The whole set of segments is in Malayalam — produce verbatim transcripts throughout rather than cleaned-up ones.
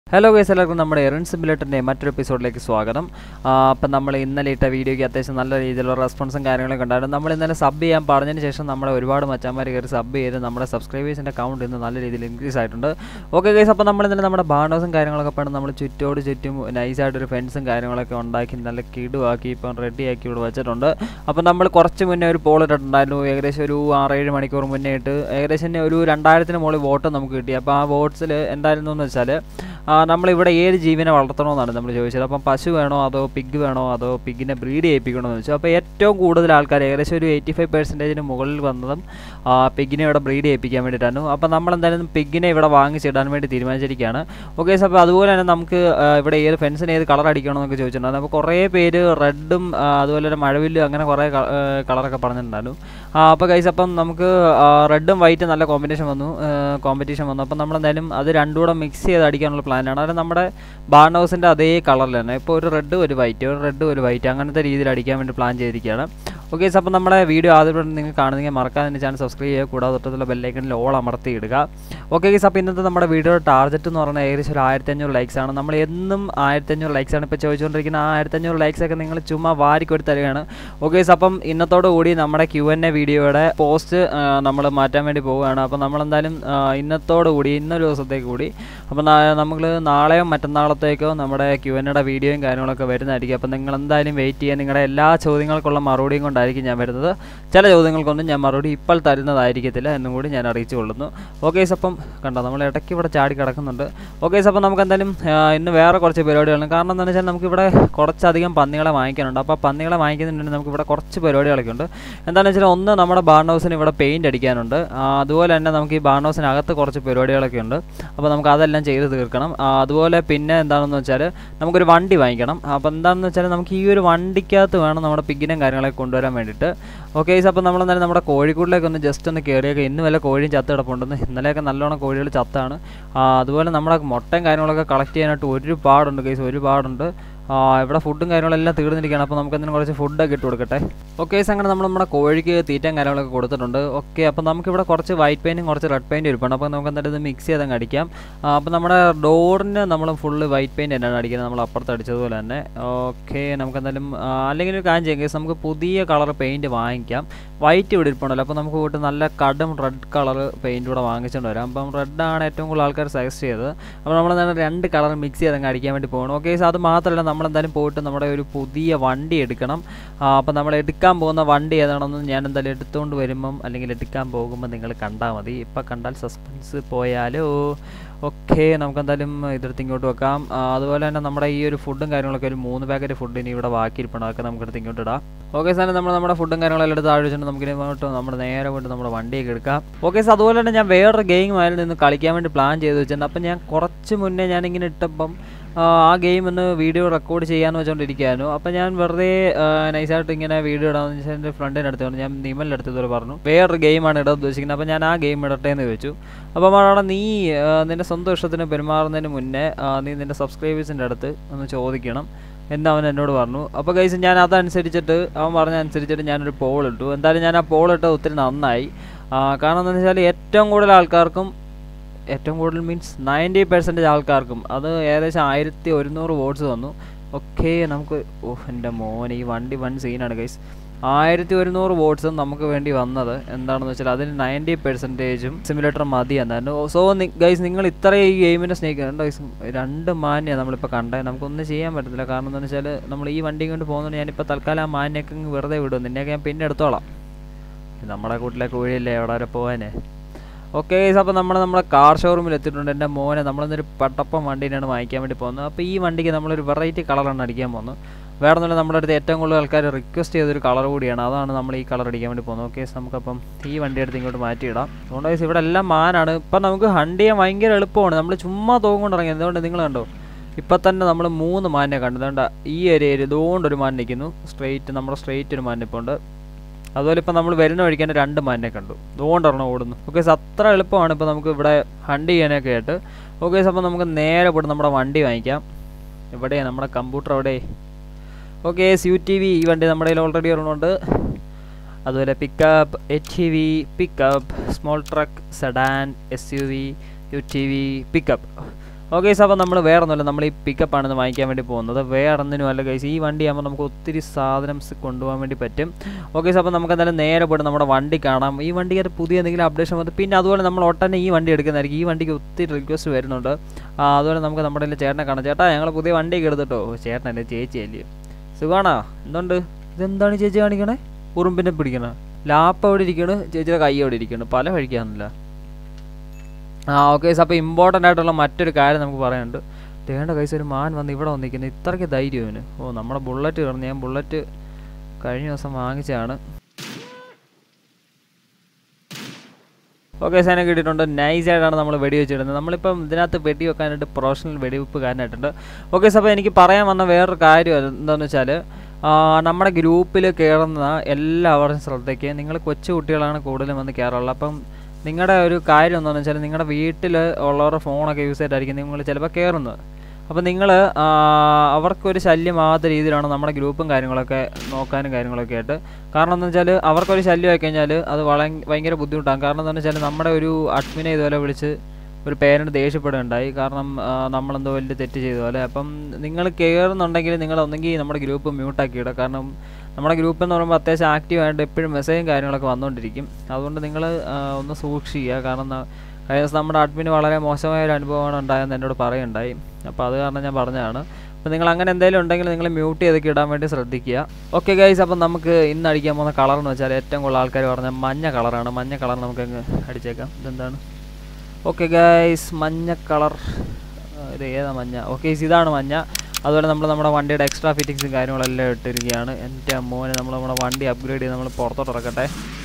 ഹലോ ഗൈസ്, എല്ലാവർക്കും നമ്മുടെ എറൺ സിമുലേറ്ററിൻ്റെ മറ്റൊരു എപ്പിസോഡിലേക്ക് സ്വാഗതം. അപ്പം നമ്മൾ ഇന്നലെ ഇട്ട വീഡിയോയ്ക്ക് അത്യാവശ്യം നല്ല രീതിയിലുള്ള റെസ്പോൺസും കാര്യങ്ങളൊക്കെ ഉണ്ടായിരുന്നു. നമ്മൾ ഇന്നലെ സബ് ചെയ്യാൻ പറഞ്ഞതിന് ശേഷം നമ്മുടെ ഒരുപാട് മച്ചാന്മാർ കയറി സബ് ചെയ്ത് നമ്മുടെ സബ്സ്ക്രൈബേഴ്സിൻ്റെ കൗണ്ട് ഇന്ന് നല്ല രീതിയിൽ ഇൻക്രീസ് ആയിട്ടുണ്ട്. ഓക്കെ ഗൈസ്, അപ്പോൾ നമ്മൾ ഇന്നലെ നമ്മുടെ ബാണേഴ്സും കാര്യങ്ങളൊക്കെ പറഞ്ഞ് നമ്മൾ ചുറ്റോട് ചുറ്റും നൈസായിട്ടൊരു ഫെൻസും കാര്യങ്ങളൊക്കെ ഉണ്ടാക്കി നല്ല കിടുവാക്കി ഇപ്പം റെഡിയാക്കി ഇവിടെ വെച്ചിട്ടുണ്ട്. അപ്പോൾ നമ്മൾ കുറച്ച് മുന്നേ ഒരു പോൾ ഇട്ടിട്ടുണ്ടായിരുന്നു. ഏകദേശം ഒരു ആറേഴ് മണിക്കൂർ മുന്നേ ഇട്ട് ഏകദേശം ഒരു രണ്ടായിരത്തിന് മുകളിൽ വോട്ട് നമുക്ക് കിട്ടി. അപ്പോൾ ആ വോട്ട്സിൽ എന്തായിരുന്നു എന്ന് വെച്ചാൽ നമ്മളിവിടെ ഏത് ജീവനെ വളർത്തണമെന്നാണ് നമ്മൾ ചോദിച്ചത്. അപ്പം പശു വേണോ അതോ പിഗ് വേണോ അതോ പിഗിനെ ബ്രീഡ് ചെയ്യിപ്പിക്കണമെന്ന് ചോദിച്ചു. അപ്പോൾ ഏറ്റവും കൂടുതൽ ആൾക്കാർ ഏകദേശം ഒരു എയ്റ്റി ഫൈവ് പെർസെൻറ്റേജിന് മുകളിൽ വന്നതും പിഗിനെ ഇവിടെ ബ്രീഡ് ചെയ്യിപ്പിക്കാൻ വേണ്ടിയിട്ടാണ്. അപ്പോൾ നമ്മളെന്തായാലും പിഗിനെ ഇവിടെ വാങ്ങിച്ചിടാൻ വേണ്ടി തീരുമാനിച്ചിരിക്കുകയാണ്. ഓക്കെ, അപ്പോൾ അതുപോലെ തന്നെ നമുക്ക് ഇവിടെ ഏത് ഫെൻസിന് ഏത് കളർ അടിക്കണമെന്നൊക്കെ ചോദിച്ചിട്ടുണ്ടായിരുന്നു. അപ്പോൾ കുറേ പേര് റെഡും അതുപോലെ തന്നെ മഴവില്ലും അങ്ങനെ കുറേ കളറൊക്കെ പറഞ്ഞിട്ടുണ്ടായിരുന്നു. അപ്പോൾ ഗൈസ്, അപ്പം നമുക്ക് റെഡും വൈറ്റും നല്ല കോമ്പിനേഷൻ വന്നു കോമ്പറ്റീഷൻ വന്നു. അപ്പം നമ്മളെന്തായാലും അത് രണ്ടും കൂടെ മിക്സ് ചെയ്ത് അടിക്കാനുള്ള പ്ലാനാണ്. അത് നമ്മുടെ ബാർൺ ഹൗസിൻ്റെ അതേ കളറിൽ തന്നെ ഇപ്പോൾ ഒരു റെഡ് ഒരു വൈറ്റ് ഒരു റെഡ് ഒരു വൈറ്റ് അങ്ങനത്തെ രീതിയിൽ അടിക്കാൻ വേണ്ടി പ്ലാൻ ചെയ്തിരിക്കുകയാണ്. ഓക്കെ, അപ്പോൾ നമ്മുടെ വീഡിയോ ആദ്യം നിങ്ങൾ കാണുന്നെങ്കിൽ മറക്കാതെ എൻ്റെ ചാനൽ സബ്സ്ക്രൈബ് ചെയ്യുക, കൂടാതെ തൊട്ടത്തുള്ള ബെല്ലൈക്കണിൽ ഓൾ അമർത്തി ഇടുക. ഓക്കെ ഗൈസ്, അപ്പോൾ ഇന്നത്തെ നമ്മുടെ വീഡിയോയുടെ ടാർഗറ്റ് എന്ന് പറയുന്നത് ഏകദേശം ഒരു ആയിരത്തി അഞ്ഞൂറ് ലൈക്സ് ആണ്. നമ്മൾ എന്നും ആയിരത്തി അഞ്ഞൂറ് ലൈക്സ് ആണ് ഇപ്പോൾ ചോദിച്ചുകൊണ്ടിരിക്കുന്ന. ആ ആയിരത്തി അഞ്ഞൂറ് ലൈക്സ് ഒക്കെ നിങ്ങൾ ചുമ്മാ വാരിക്കൊരു തരികയാണ്. ഓക്കെ, അപ്പം ഇന്നത്തോടു കൂടി നമ്മുടെ ക്യു എൻ എ വീഡിയോയുടെ പോസ്റ്റ് നമ്മൾ മാറ്റാൻ വേണ്ടി പോവുകയാണ്. അപ്പോൾ നമ്മളെന്തായാലും ഇന്നത്തോടു കൂടി ഇന്നൊരു ദിവസത്തേക്ക് കൂടി അപ്പോൾ നമ്മൾ നാളെയോ മറ്റന്നാളത്തേക്കോ നമ്മുടെ ക്യു എൻ എയുടെ വീഡിയോയും കാര്യങ്ങളൊക്കെ വരുന്നതായിരിക്കും. അപ്പോൾ നിങ്ങൾ എന്തായാലും വെയിറ്റ് ചെയ്യുക. നിങ്ങളുടെ എല്ലാ ചോദ്യങ്ങൾക്കുള്ള മറുപടിയും കൊണ്ടായിരിക്കും ഞാൻ വരുന്നത്. ചില ചോദ്യങ്ങൾക്കൊന്നും ഞാൻ മറുപടി ഇപ്പോൾ തരുന്നതായിരിക്കത്തില്ല എന്നും കൂടി ഞാൻ അറിയിച്ചു കൊള്ളുന്നു. ഓക്കെ, അപ്പം കണ്ടോ നമ്മൾ ഇടയ്ക്ക് ഇവിടെ ചാടി കിടക്കുന്നുണ്ട്. ഓക്കെ, അപ്പോൾ നമുക്ക് എന്തായാലും ഇന്ന് വേറെ കുറച്ച് പരിപാടികളാണ്. കാരണം എന്താണെന്ന് വെച്ചാൽ നമുക്കിവിടെ കുറച്ചധികം പന്നികളെ വാങ്ങിക്കാനുണ്ട്. അപ്പോൾ പന്നികളെ വാങ്ങിക്കുന്നുണ്ടെങ്കിൽ നമുക്കിവിടെ കുറച്ച് പരിപാടികളൊക്കെ ഉണ്ട്. എന്താണെന്ന് വെച്ചാൽ ഒന്ന് നമ്മുടെ ബാർൺ ഹൗസിന് ഇവിടെ പെയിൻറ്റ് അടിക്കാനുണ്ട്. അതുപോലെ തന്നെ നമുക്ക് ഈ ബാർൺ ഹൗസിനകത്ത് കുറച്ച് പരിപാടികളൊക്കെ ഉണ്ട്. അപ്പോൾ നമുക്ക് അതെല്ലാം ചെയ്ത് തീർക്കണം. അതുപോലെ പിന്നെ എന്താണെന്ന് വെച്ചാൽ നമുക്കൊരു വണ്ടി വാങ്ങിക്കണം. അപ്പോൾ എന്താണെന്ന് വെച്ചാൽ നമുക്ക് ഈ ഒരു വണ്ടിക്കകത്ത് വേണം നമ്മുടെ പിഗിനും കാര്യങ്ങളൊക്കെ കൊണ്ടുവരാൻ വേണ്ടിയിട്ട്. ഓക്കെ, അപ്പോൾ നമ്മളെന്തായാലും നമ്മുടെ കോഴിക്കൂടിലേക്ക് ഒന്ന് ജസ്റ്റ് ഒന്ന് കയറിയൊക്കെ ഇന്ന് വല്ല കോഴിയും ചത്ത് കിടപ്പുണ്ടെന്ന്. ഇന്നലെയൊക്കെ നല്ലോണം കോഴികൾ ചത്താണ്. അതുപോലെ നമ്മുടെ മുട്ടയും കാര്യങ്ങളൊക്കെ കളക്ട് ചെയ്യാനായിട്ട് ഒരുപാടുണ്ട് കേസ്, ഒരുപാടുണ്ട്. ഇവിടെ ഫുഡും കാര്യങ്ങളെല്ലാം തീർന്നിരിക്കുകയാണ്. അപ്പോൾ നമുക്ക് എന്തെങ്കിലും കുറച്ച് ഫുഡൊക്കെ ഇട്ട് കൊടുക്കട്ടെ. ഓക്കെ, അങ്ങനെ നമ്മൾ നമ്മുടെ കോഴിക്ക് തീറ്റയും കാര്യങ്ങളൊക്കെ കൊടുത്തിട്ടുണ്ട്. ഓക്കെ, അപ്പോൾ നമുക്കിവിടെ കുറച്ച് വൈറ്റ് പെയിൻറ്റും കുറച്ച് റെഡ് പെയിൻറ്റും ഇരിപ്പുണ്ട്. അപ്പോൾ നമുക്ക് എന്തായാലും ഇത് മിക്സ് ചെയ്തങ്ങ് അടിക്കാം. അപ്പോൾ നമ്മുടെ ഡോറിന് നമ്മൾ ഫുള്ള് വൈറ്റ് പെയിൻറ്റ് തന്നെയാണ് അടിക്കുന്നത്, നമ്മൾ അപ്പുറത്ത് അടിച്ചതുപോലെ തന്നെ. ഓക്കെ, നമുക്ക് എന്തായാലും അല്ലെങ്കിൽ ഒരു കാര്യം ചെയ്യാം കേസ്, നമുക്ക് പുതിയ കളർ പെയിൻറ്റ് വാങ്ങിക്കാം. വൈറ്റ് ഇവിടെ ഇരിപ്പുണ്ടല്ലോ, അപ്പോൾ നമുക്ക് പോയിട്ട് നല്ല കടും റെഡ് കളർ പെയിൻറ്റ് കൂടെ വാങ്ങിച്ചുകൊണ്ട് വരാം. അപ്പം റെഡാണ് ഏറ്റവും കൂടുതൽ ആൾക്കാർ സജസ്റ്റ് ചെയ്തത്. അപ്പോൾ നമ്മളെന്തായാലും രണ്ട് കളർ മിക്സ് ചെയ്തങ്ങ് അടിക്കാൻ വേണ്ടി പോകണം. ഓക്കെ, അത് മാത്രമല്ല നമ്മളെന്തായാലും പോയിട്ട് നമ്മുടെ ഒരു പുതിയ വണ്ടി എടുക്കണം. അപ്പോൾ നമ്മൾ എടുക്കാൻ പോകുന്ന വണ്ടി ഏതാണെന്ന് ഞാൻ എന്തായാലും എടുത്തുകൊണ്ട് വരുമ്പം അല്ലെങ്കിൽ എടുക്കാൻ പോകുമ്പോൾ നിങ്ങൾ കണ്ടാൽ മതി. ഇപ്പം കണ്ടാൽ സസ്പെൻസ് പോയാലോ. ഓക്കെ, നമുക്കെന്തായാലും ഇതെടുത്ത് ഇങ്ങോട്ട് വെക്കാം. അതുപോലെ തന്നെ നമ്മുടെ ഈ ഒരു ഫുഡും കാര്യങ്ങളൊക്കെ ഒരു മൂന്ന് പാക്കറ്റ് ഫുഡ് ഇനി ഇവിടെ ബാക്കിയിരിക്കണം. അതൊക്കെ നമുക്കെടുത്ത് ഇങ്ങോട്ട് ഇടാം. ഓക്കെ സാധനം നമ്മൾ നമ്മുടെ ഫുഡും കാര്യങ്ങളെല്ലാം എടുത്ത് താഴെ വെച്ചിട്ട് നമുക്ക് ഇങ്ങോട്ട് നമ്മുടെ നേരെ പോയിട്ട് നമ്മുടെ വണ്ടിയൊക്കെ എടുക്കാം. ഓക്കെ, സോ അതുപോലെ തന്നെ ഞാൻ വേറൊരു ഗെയിം ആയിരുന്നു നിന്ന് കളിക്കാൻ വേണ്ടി പ്ലാൻ ചെയ്ത് വെച്ചിട്ടുണ്ട്. അപ്പം ഞാൻ കുറച്ച് മുന്നേ ഞാനിങ്ങനെ ഇട്ടപ്പം ആ ഗെയിം ഒന്ന് വീഡിയോ റെക്കോർഡ് ചെയ്യാമെന്ന് വെച്ചുകൊണ്ടിരിക്കുകയായിരുന്നു. അപ്പോൾ ഞാൻ വെറുതെ നൈസായിട്ട് ഇങ്ങനെ വീഡിയോ ഇടാമെന്ന് വെച്ചാൽ എൻ്റെ ഫ്രണ്ടിൻ്റെ അടുത്ത് പറഞ്ഞു, ഞാൻ നിമലിൻ്റെ അടുത്ത് ഇതുപോലെ പറഞ്ഞു വേറൊരു ഗെയിമാണ് ഇടാൻ ഉദ്ദേശിക്കുന്നത്. അപ്പോൾ ഞാൻ ആ ഗെയിം ഇടട്ടെ എന്ന് ചോദിച്ചു. അപ്പോൾ അവിടെ നീ നിൻ്റെ സ്വന്തം ഇഷ്ടത്തിന് പെരുമാറുന്നതിന് മുന്നേ നീ നിൻ്റെ സബ്സ്ക്രൈബേഴ്സിൻ്റെ അടുത്ത് ഒന്ന് ചോദിക്കണം എന്ന് അവൻ എന്നോട് പറഞ്ഞു. അപ്പോൾ ഗൈസ്, ഞാൻ അതനുസരിച്ചിട്ട് അവൻ പറഞ്ഞ അനുസരിച്ചിട്ട് ഞാനൊരു പോൾ ഇട്ടു. എന്തായാലും ഞാൻ ആ പോൾ ഇട്ട് ഒത്തിരി നന്നായി. കാരണം എന്താണെന്ന് വെച്ചാൽ ഏറ്റവും കൂടുതൽ ആൾക്കാർക്കും ഏറ്റവും കൂടുതൽ മീൻസ് നയൻറ്റി പെർസെൻറ്റേജ് ആൾക്കാർക്കും അത് ഏകദേശം ആയിരത്തി ഒരുന്നൂറ് വോട്ട്സ് വന്നു. ഓക്കെ, നമുക്ക് ഓഹ് എൻ്റെ മോനെ ഈ വണ്ടി വൺ സീനാണ് ഗൈസ്. ആയിരത്തി ഒരുന്നൂറ് വോട്ട്സും നമുക്ക് വേണ്ടി വന്നത് എന്താണെന്ന് വെച്ചാൽ അതിന് നയൻറ്റി പെർസെൻറ്റേജും സിമുലേറ്റർ മതി എന്നായിരുന്നു. സോ ഗൈസ്, നിങ്ങൾ ഇത്രയും ഈ ഗെയിമിനെ സ്നേഹിക്കുന്നുണ്ട് ഗൈസ്. രണ്ട് മാന്യാണ് നമ്മളിപ്പോൾ കണ്ടത്. നമുക്കൊന്നും ചെയ്യാൻ പറ്റത്തില്ല. കാരണം എന്താണെന്ന് വെച്ചാൽ നമ്മൾ ഈ വണ്ടി കൊണ്ട് പോകുന്നത് ഞാനിപ്പോൾ തൽക്കാലം ആ മാന്യൊക്കെ വെറുതെ വിടും. നിന്നെയൊക്കെ ഞാൻ പിന്നെ എടുത്തോളാം. നമ്മുടെ കൂട്ടിലെ കോഴിയല്ലേ എവിടെ വരെ പോകാനേ. ഓക്കെ, അപ്പോൾ നമ്മൾ നമ്മുടെ കാർ ഷോറൂമിൽ എത്തിയിട്ടുണ്ട്. എൻ്റെ മോനെ നമ്മളൊന്നൊരു പട്ടപ്പം വണ്ടീനാണ് വാങ്ങിക്കാൻ വേണ്ടി പോകുന്നത്. അപ്പോൾ ഈ വണ്ടിക്ക് നമ്മളൊരു വെറൈറ്റി കളറാണ് അടിക്കാൻ പോകുന്നത്. വേറെ ഒന്നുമില്ല, നമ്മുടെ അടുത്ത് ഏറ്റവും കൂടുതൽ ആൾക്കാർ റിക്വസ്റ്റ് ചെയ്തൊരു കളർ കൂടിയാണ്. അതാണ് നമ്മൾ ഈ കളർ അടിക്കാൻ വേണ്ടി പോകുന്നത്. ഓക്കെ, നമുക്കപ്പം ഈ വണ്ടി എടുത്ത് ഇങ്ങോട്ട് മാറ്റിയിടാം. അതുകൊണ്ട് ഗൈസ് ഇവിടെ എല്ലാം മാനാണ്. ഇപ്പം നമുക്ക് ഹണ്ട് ചെയ്യാൻ ഭയങ്കര എളുപ്പമാണ്. നമ്മൾ ചുമ്മാ തോന്നുകൊണ്ട് ഇറങ്ങി. അതുകൊണ്ട് നിങ്ങൾ കണ്ടോ, ഇപ്പം തന്നെ നമ്മൾ മൂന്ന് മാനിനെ കണ്ടു. അതുകൊണ്ട് ഈ ഏരിയയിൽ ഇതുകൊണ്ടൊരു മാൻ നിൽക്കുന്നു. സ്ട്രെയിറ്റ് നമ്മുടെ സ്ട്രെയിറ്റ് ഒരു മാൻ നിൽപ്പുണ്ട്. അതുപോലെ ഇപ്പം നമ്മൾ വരുന്ന വഴിക്കാൻ രണ്ട് മാനിനെ കണ്ടു. അതുകൊണ്ടാണ് ഓടുന്നു. ഓക്കെ, അത്ര എളുപ്പമാണ് ഇപ്പോൾ നമുക്ക് ഇവിടെ ഹണ്ട് ചെയ്യാനൊക്കെ ആയിട്ട്. ഓക്കെ, അപ്പോൾ നമുക്ക് നേരെ പോയിട്ട് നമ്മുടെ വണ്ടി വാങ്ങിക്കാം. എവിടെയാണ് നമ്മുടെ കമ്പ്യൂട്ടർ? അവിടെ. ഓക്കെ, യു ടി വി ഈ വണ്ടി നമ്മുടെ കയ്യിൽ ഓൾറെഡി ഒരെണ്ണമുണ്ട്. അതുപോലെ pickup, H E V, pickup, small truck, sedan, S U V, U T V, pickup. Okay guys, അപ്പോൾ നമ്മൾ വേറെ ഒന്നുമില്ല, നമ്മൾ ഈ പിക്കപ്പാണ് വാങ്ങിക്കാൻ വേണ്ടി പോകുന്നത്. വേറെ ഒന്നിനുമല്ല ഗൈസ്, ഈ വണ്ടി ആകുമ്പോൾ നമുക്ക് ഒത്തിരി സാധനം കൊണ്ടുപോകാൻ വേണ്ടി പറ്റും. ഓക്കെ ഗൈസ്, അപ്പോൾ നമുക്ക് എന്തായാലും നേരെ പോയിട്ട് നമ്മുടെ വണ്ടി കാണാം. ഈ വണ്ടിക്ക് പുതിയ എന്തെങ്കിലും അപ്ഡേഷൻ വന്നു. പിന്നെ അതുപോലെ നമ്മൾ ഒട്ടനെ ഈ വണ്ടി എടുക്കുന്നതായിരിക്കും. ഈ വണ്ടിക്ക് ഒത്തിരി റിക്വസ്റ്റ് വരുന്നുണ്ട്. അതുപോലെ നമുക്ക് നമ്മുടെ ചേട്ടനെ കാണാം. ചേട്ടാ, ഞങ്ങൾ പുതിയ വണ്ടിയൊക്കെ എടുത്തിട്ടോ. ചേട്ടനല്ലേ, ചേച്ചിയല്ലേ? സുഖമാണോ? എന്തുണ്ട്? ഇതെന്താണ് ചേച്ചി കാണിക്കണേ? ഉറുമ്പിനെ പിടിക്കണ ലാപ്പ് അവിടെ ഇരിക്കണ്, ചേച്ചിയുടെ കൈ അവിടെ ഇരിക്കണം. പല വഴിക്കാന്നില്ല. ആ ഓക്കെ ഗൈസ്, അപ്പോൾ ഇമ്പോർട്ടൻ്റ് ആയിട്ടുള്ള മറ്റൊരു കാര്യം നമുക്ക് പറയാനുണ്ട്. തേണ്ട കൈസ്, ഒരു മാൻ വന്ന് ഇവിടെ വന്നിരിക്കുന്നത്. ഇത്രയ്ക്ക് ധൈര്യവന്. ഓ, നമ്മുടെ ബുള്ളറ്റ് കയറുന്നു. ഞാൻ ബുള്ളറ്റ് കഴിഞ്ഞ ദിവസം വാങ്ങിച്ചതാണ്. ഓക്കെ, സാധനം കിട്ടിയിട്ടുണ്ട്. നൈസായിട്ടാണ് നമ്മൾ വെടി വെച്ചിടുന്നത്. നമ്മളിപ്പം ഇതിനകത്ത് വെടി വെക്കാനായിട്ട് പ്രൊഫഷണൽ വെടിവെപ്പുകാരനായിട്ടുണ്ട്. ഓക്കെ, അപ്പോൾ എനിക്ക് പറയാൻ വന്ന വേറൊരു കാര്യം എന്താണെന്ന് വെച്ചാൽ, നമ്മുടെ ഗ്രൂപ്പിൽ കയറുന്ന എല്ലാവരുടെയും ശ്രദ്ധയ്ക്ക്, നിങ്ങൾ കൊച്ചു കുട്ടികളാണ് കൂടുതലും വന്ന് കയറുള്ളത്. അപ്പം നിങ്ങളുടെ ഒരു കാര്യം എന്താണെന്ന് വെച്ചാൽ, നിങ്ങളുടെ വീട്ടിൽ ഉള്ളവരുടെ ഫോണൊക്കെ യൂസ് ചെയ്തിട്ടായിരിക്കും നിങ്ങൾ ചിലപ്പോൾ കയറുന്നത്. അപ്പോൾ നിങ്ങൾ അവർക്കൊരു ശല്യമാകാത്ത രീതിയിലാണ് നമ്മുടെ ഗ്രൂപ്പും കാര്യങ്ങളൊക്കെ നോക്കാനും കാര്യങ്ങളൊക്കെ ആയിട്ട്. കാരണം എന്താണെന്ന് വെച്ചാൽ, അവർക്കൊരു ശല്യമായി കഴിഞ്ഞാൽ അത് വളരെ ഭയങ്കര ബുദ്ധിമുട്ടാണ്. കാരണം എന്താണെന്ന് വെച്ചാൽ, നമ്മുടെ ഒരു അഡ്മിനെ ഇതുപോലെ വിളിച്ച് ഒരു പേരൻറ്റ് ദേഷ്യപ്പെടുകയുണ്ടായി. കാരണം നമ്മളെന്തോ വലിയ തെറ്റ് ചെയ്ത പോലെ. അപ്പം നിങ്ങൾ കയറുന്നുണ്ടെങ്കിൽ നിങ്ങൾ ഒന്നെങ്കിൽ നമ്മുടെ ഗ്രൂപ്പ് മ്യൂട്ടാക്കിയിടുക. കാരണം നമ്മുടെ ഗ്രൂപ്പ് എന്ന് പറയുമ്പോൾ അത്യാവശ്യം ആക്റ്റീവായിട്ട് എപ്പോഴും മെസ്സേജും കാര്യങ്ങളൊക്കെ വന്നുകൊണ്ടിരിക്കും. അതുകൊണ്ട് നിങ്ങൾ ഒന്ന് സൂക്ഷിക്കുക. കാരണം കഴിഞ്ഞ ദിവസം നമ്മുടെ അഡ്മിന് വളരെ മോശമായ ഒരു അനുഭവമാണ് ഉണ്ടായെന്ന് എന്നോട് പറയുണ്ടായി. അപ്പോൾ അത് കാരണം ഞാൻ പറഞ്ഞതാണ്. അപ്പോൾ നിങ്ങൾ അങ്ങനെ എന്തെങ്കിലും ഉണ്ടെങ്കിൽ നിങ്ങൾ മ്യൂട്ട് ചെയ്തൊക്കെ ഇടാൻ വേണ്ടി ശ്രദ്ധിക്കുക. ഓക്കെ ഗൈസ്, അപ്പം നമുക്ക് ഇന്ന് അടിക്കാൻ പോകുന്ന കളർ എന്ന് വെച്ചാൽ ഏറ്റവും കൂടുതൽ ആൾക്കാർ പറഞ്ഞാൽ മഞ്ഞ കളറാണ്. മഞ്ഞ കളർ നമുക്കങ്ങ് അടിച്ചേക്കാം. ഇതെന്താണ്? ഓക്കെ ഗൈസ്, മഞ്ഞ കളർ. ഇത് ഏതാ മഞ്ഞ? ഓക്കെ ഗൈസ്, ഇതാണ് മഞ്ഞ. അതുപോലെ നമ്മൾ നമ്മുടെ വണ്ടിയുടെ എക്സ്ട്രാ ഫിറ്റിങ്സും കാര്യങ്ങളെല്ലാം ഇട്ടിരിക്കുകയാണ്. എൻ്റെ മോനെ, നമ്മൾ നമ്മുടെ വണ്ടി അപ്ഗ്രേഡ് ചെയ്ത് നമ്മൾ പുറത്തോട്ട് ഇറക്കട്ടെ.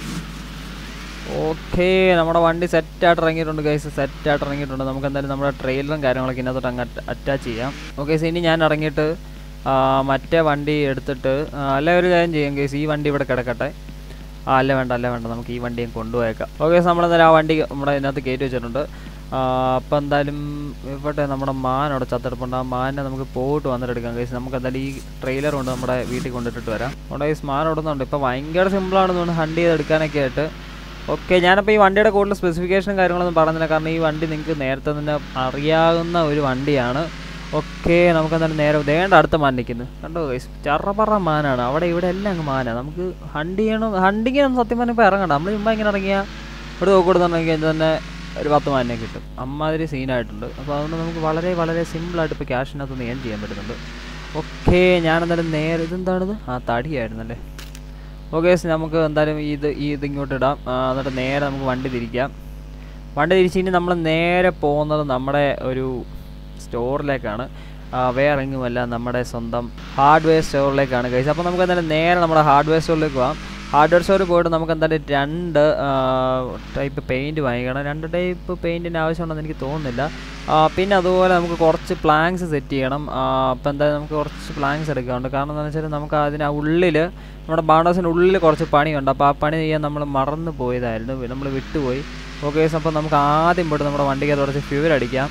ഓക്കെ, നമ്മുടെ വണ്ടി സെറ്റായിട്ട് ഇറങ്ങിയിട്ടുണ്ട് ഗൈസ്, സെറ്റായിട്ട് ഇറങ്ങിയിട്ടുണ്ട്. നമുക്ക് എന്തായാലും നമ്മുടെ ട്രെയിലറും കാര്യങ്ങളൊക്കെ ഇതിനകത്തോട്ട് അങ്ങ് അറ്റാച്ച് ചെയ്യാം. ഓക്കെ ഗൈസ്, ഇനി ഞാൻ ഇറങ്ങിയിട്ട് മറ്റേ വണ്ടി എടുത്തിട്ട് അല്ല ഒരു കാര്യം ചെയ്യാം ഗൈസ്, ഈ വണ്ടി ഇവിടെ കിടക്കട്ടെ. ആ അല്ല വേണ്ട അല്ല വേണ്ട നമുക്ക് ഈ വണ്ടിയും കൊണ്ടുപോയേക്കാം. ഓക്കെ, നമ്മളെന്തായാലും ആ വണ്ടി നമ്മുടെ ഇതിനകത്ത് കയറ്റി വെച്ചിട്ടുണ്ട്. അപ്പോൾ എന്തായാലും ഇവിടെ നമ്മുടെ മാൻ അവിടെ ചത്തെടുപ്പുണ്ട്. ആ മാനെ നമുക്ക് പോയിട്ട് വന്നിട്ട് എടുക്കാം ഗൈസ്. നമുക്ക് എന്തായാലും ഈ ട്രെയിലർ കൊണ്ട് നമ്മുടെ വീട്ടിൽ കൊണ്ടിട്ടിട്ട് വരാം. അവിടെ ഗൈസ് മാൻ ഓടുന്നുണ്ട്. ഇപ്പോൾ ഭയങ്കര സിമ്പിളാണെന്ന് ഹണ്ട് ചെയ്തെടുക്കാനൊക്കെ ആയിട്ട്. ഓക്കെ, ഞാനപ്പോൾ ഈ വണ്ടിയുടെ കൂടുതൽ സ്പെസിഫിക്കേഷനും കാര്യങ്ങളൊന്നും പറഞ്ഞില്ല. കാരണം ഈ വണ്ടി നിങ്ങൾക്ക് നേരത്തെ തന്നെ അറിയാവുന്ന ഒരു വണ്ടിയാണ്. ഓക്കെ, നമുക്ക് എന്തായാലും നേരെ വേണ്ട അടുത്ത മാൻ നിൽക്കുന്നു. കണ്ടോ ഗൈസ്, ചറപറ മാനാണ്. അവിടെ ഇവിടെ എല്ലാം അങ്ങ് മാനാണ്. നമുക്ക് ഹണ്ട് ചെയ്യണം. ഹണ്ടിങ്ങിനൊന്നും സത്യം പറഞ്ഞാൽ ഇപ്പോൾ ഇറങ്ങണ്ട. നമ്മൾ ചുമ്മാ ഇങ്ങനെ ഇറങ്ങിയാൽ ഇവിടെ നോക്കിക്കൊടുത്തുണ്ടെങ്കിൽ തന്നെ ഒരു പത്ത് മാനിനെ കിട്ടും. അമ്മാതിരി സീനായിട്ടുണ്ട്. അപ്പോൾ അതുകൊണ്ട് നമുക്ക് വളരെ വളരെ സിമ്പിളായിട്ട് ഇപ്പോൾ ക്യാഷിനകത്ത് ഏൺ ചെയ്യാൻ പറ്റുന്നുണ്ട്. ഓക്കെ, ഞാനെന്തായാലും നേരെ ഇതെന്താണിത്? ആ തടിയായിരുന്നല്ലേ. ഓക്കെ, നമുക്ക് എന്തായാലും ഇത് ഈ ഇതിങ്ങോട്ട് ഇടാം. എന്നിട്ട് നേരെ നമുക്ക് വണ്ടി തിരിക്കാം. വണ്ടി തിരിച്ച് ഇനി നമ്മൾ നേരെ പോകുന്നത് നമ്മുടെ ഒരു സ്റ്റോറിലേക്കാണ്. വേറെ എങ്ങുമല്ല, നമ്മുടെ സ്വന്തം ഹാർഡ്വെയർ സ്റ്റോറിലേക്കാണ് ഗൈസ്. അപ്പോൾ നമുക്ക് എന്തായാലും നേരെ നമ്മുടെ ഹാർഡ്വെയർ സ്റ്റോറിലേക്ക് പോകാം. ഹാർഡ്വെയർ സ്റ്റോറിൽ പോയിട്ട് നമുക്ക് എന്തായാലും രണ്ട് ടൈപ്പ് പെയിൻറ്റ് വാങ്ങിക്കണം. രണ്ട് ടൈപ്പ് പെയിൻറ്റിന് ആവശ്യമുണ്ടെന്ന് എനിക്ക് തോന്നുന്നില്ല. പിന്നെ അതുപോലെ നമുക്ക് കുറച്ച് പ്ലാങ്ക്സ് സെറ്റ് ചെയ്യണം. അപ്പോൾ എന്തായാലും നമുക്ക് കുറച്ച് പ്ലാങ്ക്സ് എടുക്കാറുണ്ട്. കാരണം എന്താണെന്ന് വെച്ചാൽ നമുക്ക് അതിന് ഉള്ളിൽ നമ്മുടെ ബാണേഴ്സിൻ്റെ ഉള്ളിൽ കുറച്ച് പണിയുണ്ട്. അപ്പോൾ ആ പണി ചെയ്യാൻ നമ്മൾ മറന്നു പോയതായിരുന്നു, നമ്മൾ വിട്ടുപോയി. ഓക്കെ, അപ്പോൾ നമുക്ക് ആദ്യം പോയിട്ട് നമ്മുടെ വണ്ടിക്ക് കുറച്ച് ഫ്യൂവൽ അടിക്കാം.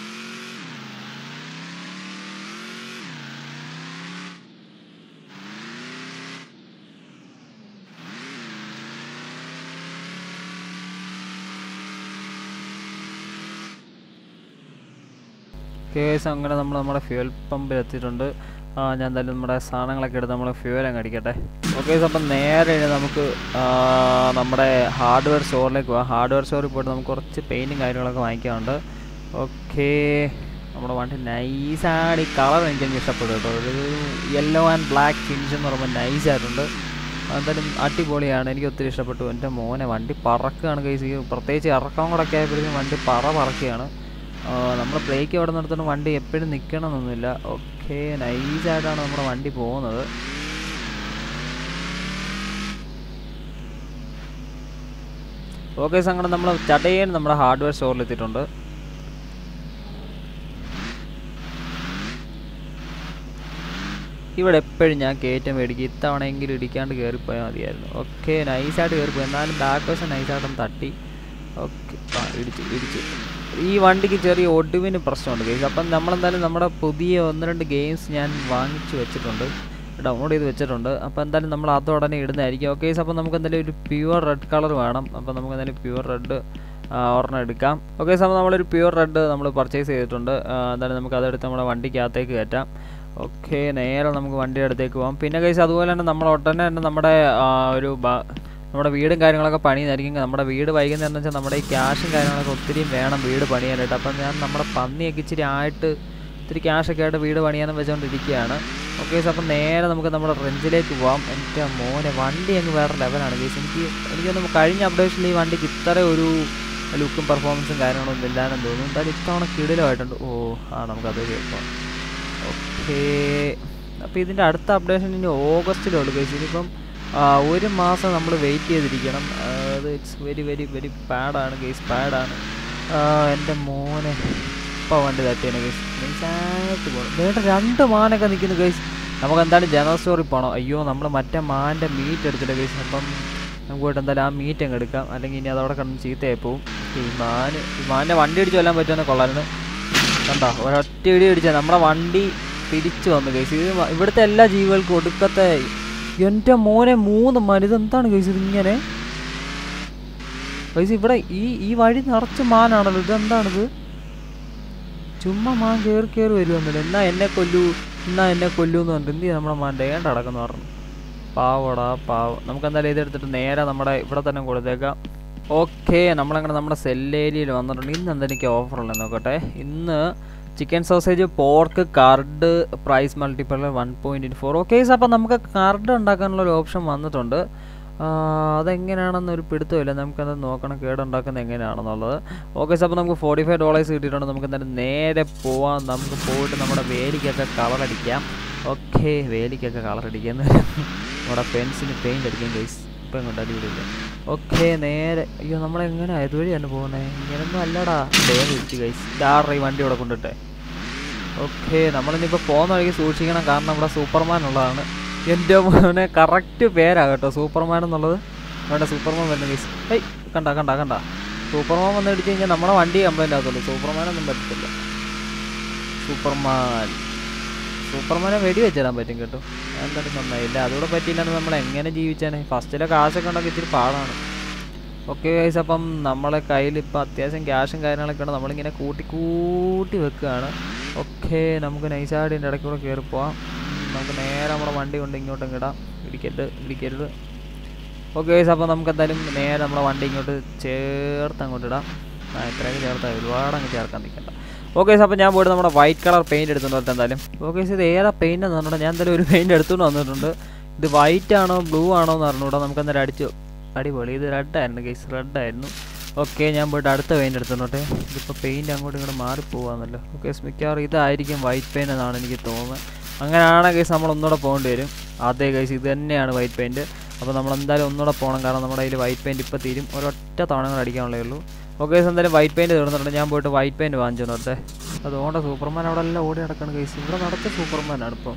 കേസ് അങ്ങനെ നമ്മൾ നമ്മുടെ ഫ്യൂവൽ പമ്പിൽ എത്തിയിട്ടുണ്ട്. ഞാൻ എന്തായാലും നമ്മുടെ സാധനങ്ങളൊക്കെ എടുത്ത് നമ്മൾ ഫ്യൂവൽ അങ്ങ് അടിക്കട്ടെ. ഓക്കെ, അപ്പം നേരെ നമുക്ക് നമ്മുടെ ഹാർഡ്വെയർ സ്റ്റോറിലേക്ക് പോകാം. ഹാർഡ്വെയർ സ്റ്റോറിൽ പോയിട്ട് നമുക്ക് കുറച്ച് പെയിൻറ്റും കാര്യങ്ങളൊക്കെ വാങ്ങിക്കാറുണ്ട്. ഓക്കെ, നമ്മുടെ വണ്ടി നൈസാണ്. ഈ കളർ എനിക്കങ്ങ് ഇഷ്ടപ്പെടും കേട്ടോ. ഒരു യെല്ലോ ആൻഡ് ബ്ലാക്ക് ഫിനിഷ് എന്ന് പറയുമ്പോൾ നൈസായിട്ടുണ്ട്. എന്തായാലും അടിപൊളിയാണ്, എനിക്ക് ഒത്തിരി ഇഷ്ടപ്പെട്ടു. എൻ്റെ മോനെ വണ്ടി പറക്കുകയാണ് ഗൈസ്. പ്രത്യേകിച്ച് ഇറക്കം കൂടെ ഒക്കെ ആയപ്പോഴത്തേക്കും വണ്ടി പറ പറക്കുകയാണ്. നമ്മൾ ബ്രേക്ക് എവിടെ നിർത്തുന്ന വണ്ടി എപ്പോഴും നിൽക്കണമെന്നൊന്നുമില്ല. ഓക്കെ, നൈസായിട്ടാണ് നമ്മുടെ വണ്ടി പോകുന്നത്. ഓക്കെ, സംഗതി നമ്മൾ ചടയൻ നമ്മുടെ ഹാർഡ്വെയർ സ്റ്റോറിലെത്തിയിട്ടുണ്ട്. ഇവിടെ എപ്പോഴും ഞാൻ കയറ്റം മേടിക്കും. ഇത്തവണയെങ്കിലും ഇടിക്കാണ്ട് കയറിപ്പോയാൽ മതിയായിരുന്നു. ഓക്കെ, നൈസായിട്ട് കയറിപ്പോയി. എന്നാലും ബാക്ക് വശം നൈസായിട്ടൊന്ന് തട്ടി. ഓക്കെ, ഇടിച്ച് ഇടിച്ച് ഈ വണ്ടിക്ക് ചെറിയ ഒടുവിന് പ്രശ്നമുണ്ട് ഗെയിംസ്. അപ്പം നമ്മളെന്തായാലും നമ്മുടെ പുതിയ ഒന്ന് രണ്ട് ഗെയിംസ് ഞാൻ വാങ്ങിച്ച് വെച്ചിട്ടുണ്ട്, ഡൗൺലോഡ് ചെയ്ത് വെച്ചിട്ടുണ്ട്. അപ്പോൾ എന്തായാലും നമ്മൾ അത് ഉടനെ ഇടുന്നതായിരിക്കും. ഓക്കെ, അപ്പോൾ നമുക്ക് എന്തായാലും ഒരു പ്യുവർ റെഡ് കളർ വേണം. അപ്പോൾ നമുക്ക് എന്തായാലും പ്യുവർ റെഡ് ഒരെണ്ണം എടുക്കാം. ഓക്കെ, അപ്പോൾ നമ്മളൊരു പ്യൂർ റെഡ് നമ്മൾ പർച്ചേസ് ചെയ്തിട്ടുണ്ട്. എന്തായാലും നമുക്ക് അതെടുത്ത് നമ്മുടെ വണ്ടിക്കകത്തേക്ക് കയറ്റാം. ഓക്കെ, നേരെ നമുക്ക് വണ്ടിയുടെ അടുത്തേക്ക് പോകാം. പിന്നെ ഗൈസ് അതുപോലെ തന്നെ നമ്മൾ ഉടനെ തന്നെ നമ്മുടെ ഒരു നമ്മുടെ വീടും കാര്യങ്ങളൊക്കെ പണിയായിരിക്കും. നമ്മുടെ വീട് വൈകുന്നതെന്ന് വെച്ചാൽ നമ്മുടെ ഈ ക്യാഷും കാര്യങ്ങളൊക്കെ ഒത്തിരി വേണം വീട് പണിയാനായിട്ട്. അപ്പം ഞാൻ നമ്മുടെ പന്നിയൊക്കെ ഇച്ചിരി ആയിട്ട് ഇത്തിരി ക്യാഷൊക്കെ ആയിട്ട് വീട് പണിയാനും വെച്ചുകൊണ്ടിരിക്കുകയാണ്. ഓക്കെ, അപ്പം നേരെ നമുക്ക് നമ്മുടെ റെഞ്ചിലേക്ക് പോകാം. എൻ്റെ മോനെ വണ്ടി അങ്ങ് വേറെ ലെവലാണ് ഗൈസ്. എനിക്ക് എനിക്കൊന്നും കഴിഞ്ഞ അപ്ഡേഷനിൽ ഈ വണ്ടിക്ക് ഇത്ര ഒരു ലുക്കും പെർഫോമൻസും കാര്യങ്ങളൊന്നും ഇല്ലാന്നും തോന്നുന്നു. എന്തായാലും ഇത്തവണ കിടിലമായിട്ടുണ്ട്. ഓ ആ നമുക്കത് കേൾക്കാം. ഓക്കെ, അപ്പോൾ ഇതിൻ്റെ അടുത്ത അപ്ഡേഷൻ ഇനി ഓഗസ്റ്റിലുള്ളൂ ഗൈസ്. ഇനിയിപ്പം ഒരു മാസം നമ്മൾ വെയിറ്റ് ചെയ്തിരിക്കണം. അത് ഇറ്റ്സ് വെരി വെരി വെരി പാഡാണ് ഗൈസ്, പാഡാണ്. എൻ്റെ മോനെ ഇപ്പോൾ വണ്ടി തട്ടിയാണ് ഗൈസ്. നൈസായിട്ട് പോകണം. വേണ്ട രണ്ട് മാനൊക്കെ നിൽക്കുന്നു ഗൈസ്. നമുക്ക് എന്തായാലും ജനറൽ സ്റ്റോറിൽ പോകണം. അയ്യോ നമ്മൾ മറ്റേ മാൻ്റെ മീറ്റ് എടുത്തില്ല ഗൈസ്. അപ്പം നമുക്ക് പോയിട്ട് എന്തായാലും ആ മീറ്റ് അങ്ങ് എടുക്കാം. അല്ലെങ്കിൽ ഇനി അതവിടെ കിടന്ന് ചീത്തയായി പോവും. ഈ മാന് ഈ മാൻ്റെ വണ്ടി ഇടിച്ച് കൊല്ലാൻ പറ്റുമെന്ന് കൊള്ളായിരുന്നു. കണ്ടോ, ഒരൊറ്റ ഇടി അടിച്ചാൽ നമ്മുടെ വണ്ടി തിരിച്ചു വന്നു ഗൈസ്. ഇത് ഇവിടുത്തെ എല്ലാ ജീവികൾക്കും ഒടുക്കത്തെ എൻ്റെ മോനെ മൂന്ന് മാൻ. ഇതെന്താണ് ഗൈസ് ഇതിങ്ങനെ ഗൈസ്? ഇവിടെ ഈ ഈ വഴി നിറച്ച് മാനാണല്ലോ. ഇതെന്താണിത്? ചുമ്മാ മാൻ കയറി കയറി വരുമെന്നില്ല. എന്നാ എന്നെ കൊല്ലൂ, എന്നാ എന്നെ കൊല്ലൂ എന്ന് പറഞ്ഞിട്ട് എന്ത് ചെയ്യും നമ്മുടെ മാൻ ഡേണ്ട അടക്കം പറഞ്ഞു. പാവടാ പാവം. നമുക്ക് എന്തായാലും ഇതെടുത്തിട്ട് നേരെ നമ്മുടെ ഇവിടെ തന്നെ കൊടുത്തേക്കാം. ഓക്കെ, നമ്മളങ്ങനെ നമ്മുടെ സെല്ലേരിയയിൽ വന്നിട്ടുണ്ട്. ഇന്ന് എന്താ എനിക്ക് ഓഫറുള്ളത് നോക്കട്ടെ. ഇന്ന് chicken sausage, pork, curd, price multiple one point four. Okay, അപ്പോൾ നമുക്ക് കർഡ് ഉണ്ടാക്കാനുള്ള ഒരു ഓപ്ഷൻ വന്നിട്ടുണ്ട്. അതെങ്ങനെയാണെന്നൊരു പിടുത്തമില്ല. നമുക്കത് നോക്കണം കേടുണ്ടാക്കുന്നത് എങ്ങനെയാണെന്നുള്ളത്. ഓക്കെ, അപ്പോൾ നമുക്ക് ഫോർട്ടി ഫൈവ് ഡോളേഴ്സ് കിട്ടിയിട്ടുണ്ട്. നമുക്ക് എന്തായാലും നേരെ പോവാം. നമുക്ക് പോയിട്ട് നമ്മുടെ വേലിക്കൊക്കെ കളറടിക്കാം. ഓക്കെ, വേലിക്കൊക്കെ കളറടിക്കാൻ നമ്മുടെ ഫെൻസിന് പെയിൻ്റ് അടിക്കാം ഗൈസ്. ഇപ്പം ഇങ്ങോട്ട് അടിപൊളിയില്ല. ഓക്കെ, നേരെ അയ്യോ നമ്മളെങ്ങനെ ഇതുവഴി തന്നെ പോകുന്നത്? ഇങ്ങനൊന്നും അല്ലടാ. വേഗം ഇടിച്ച് ഗൈസ്. ഇതാറ് ഈ വണ്ടി ഇവിടെ കൊണ്ടിട്ടെ. ഓക്കെ, നമ്മളിനിപ്പോൾ പോകുന്ന വഴിക്ക് സൂക്ഷിക്കണം. കാരണം ഇവിടെ സൂപ്പർമാൻ ഉള്ളതാണ്. എൻ്റെ മോനെ കറക്റ്റ് പേരാണ് കേട്ടോ സൂപ്പർമാൻ എന്നുള്ളത്. അവിടെ സൂപ്പർമാൻ വരുന്ന ഗൈസ്. ഏയ് കണ്ട കണ്ട കണ്ട സൂപ്പർമാൻ വന്ന് ഇടിച്ച് കഴിഞ്ഞാൽ നമ്മുടെ വണ്ടി കംപ്ലൈൻ്റ് ആകത്തുള്ളൂ. സൂപ്പർമാനൊന്നും പറ്റത്തില്ല. സൂപ്പർമാൻ സൂപ്പർമാനെ വെടി വെച്ചിടാൻ പറ്റും കേട്ടോ. എന്തായാലും നന്നായില്ല. അതുകൂടെ പറ്റിയില്ലാന്ന് നമ്മൾ എങ്ങനെ ജീവിച്ചാണ്? ഫസ്റ്റിലെ കാശൊക്കെ ഉണ്ടെങ്കിൽ ഇത്തിരി പാടാണ്. ഓക്കെ ഗൈസ്, അപ്പം നമ്മളെ കയ്യിൽ ഇപ്പോൾ അത്യാവശ്യം ക്യാഷും കാര്യങ്ങളൊക്കെ ഉണ്ട്. നമ്മളിങ്ങനെ കൂട്ടി കൂട്ടി വെക്കുകയാണ്. ഓക്കെ, നമുക്ക് നൈസായിട്ട് ഇതിൻ്റെ ഇടയ്ക്കൂടെ കയറി പോവാം. നമുക്ക് നേരെ നമ്മുടെ വണ്ടി കൊണ്ട് ഇങ്ങോട്ടും ഇടാം. ഇടിക്കരുത് ഇടിക്കരുത്. ഓക്കെ ഗൈസ്, അപ്പോൾ നമുക്ക് എന്തായാലും നേരെ നമ്മുടെ വണ്ടി ഇങ്ങോട്ട് ചേർത്ത് അങ്ങോട്ട് ഇടാം. ആ ഇത്രയൊക്കെ ചേർത്താൽ ഒരുപാട് അങ്ങ് ചേർക്കാൻ നിൽക്കണ്ട. ഓക്കെ, അപ്പോൾ ഞാൻ പോയിട്ട് നമ്മുടെ വൈറ്റ് കളർ പെയിൻറ്റ് എടുത്തുകൊണ്ട് എന്തായാലും. ഓക്കെ, ഇത് ഏതാ പെയിൻ്റ് എന്ന് പറഞ്ഞിട്ട് ഞാൻ എന്തായാലും ഒരു പെയിൻറ്റ് എടുത്തുകൊണ്ട് വന്നിട്ടുണ്ട്. ഇത് വൈറ്റ് ആണോ ബ്ലൂ ആണോ എന്ന് പറഞ്ഞുകൂടാ. നമുക്ക് എന്തായാലും അടിച്ചു. അടിപൊളി. ഇത് റെഡായിരുന്നു ഗൈസ്, റെഡായിരുന്നു. ഓക്കെ, ഞാൻ പോയിട്ട് അടുത്ത പെയിൻറ്റ് എടുത്തോട്ടെ. ഇതിപ്പോൾ പെയിൻറ്റ് അങ്ങോട്ടും ഇങ്ങോട്ട് മാറിപ്പോവാന്നല്ലോ. ഓക്കെ, മിക്കവാറും ഇതായിരിക്കും വൈറ്റ് പെയിൻ്റ് എന്നാണ് എനിക്ക് തോന്നുന്നത്. അങ്ങനെയാണ് ഗൈസ് നമ്മൾ ഒന്നുകൂടെ പോകേണ്ടി വരും. അതേ ഗൈസ്, ഇത് തന്നെയാണ് വൈറ്റ് പെയിൻറ്റ്. അപ്പോൾ നമ്മൾ എന്തായാലും ഒന്നുകൂടെ പോകണം. കാരണം നമ്മുടെ കയ്യിൽ വൈറ്റ് പെയിൻറ്റ് ഇപ്പോൾ തീരും. ഒരൊറ്റ തവണ കൂടെ അടിക്കാനുള്ളേ ഉള്ളൂ. ഓക്കെ, എന്തായാലും വൈറ്റ് പെയിൻറ്റ് തീർന്നിട്ടുണ്ട്. ഞാൻ പോയിട്ട് വൈറ്റ് പെയിൻറ്റ് വാങ്ങിച്ചു നോട്ടെ. അതുകൊണ്ട് സൂപ്പർമാൻ അവിടെ എല്ലാം ഓടി നടക്കണം ഗൈസ്. ഇവിടെ നടത്ത സൂപ്പർമാനാണ് ഇപ്പം.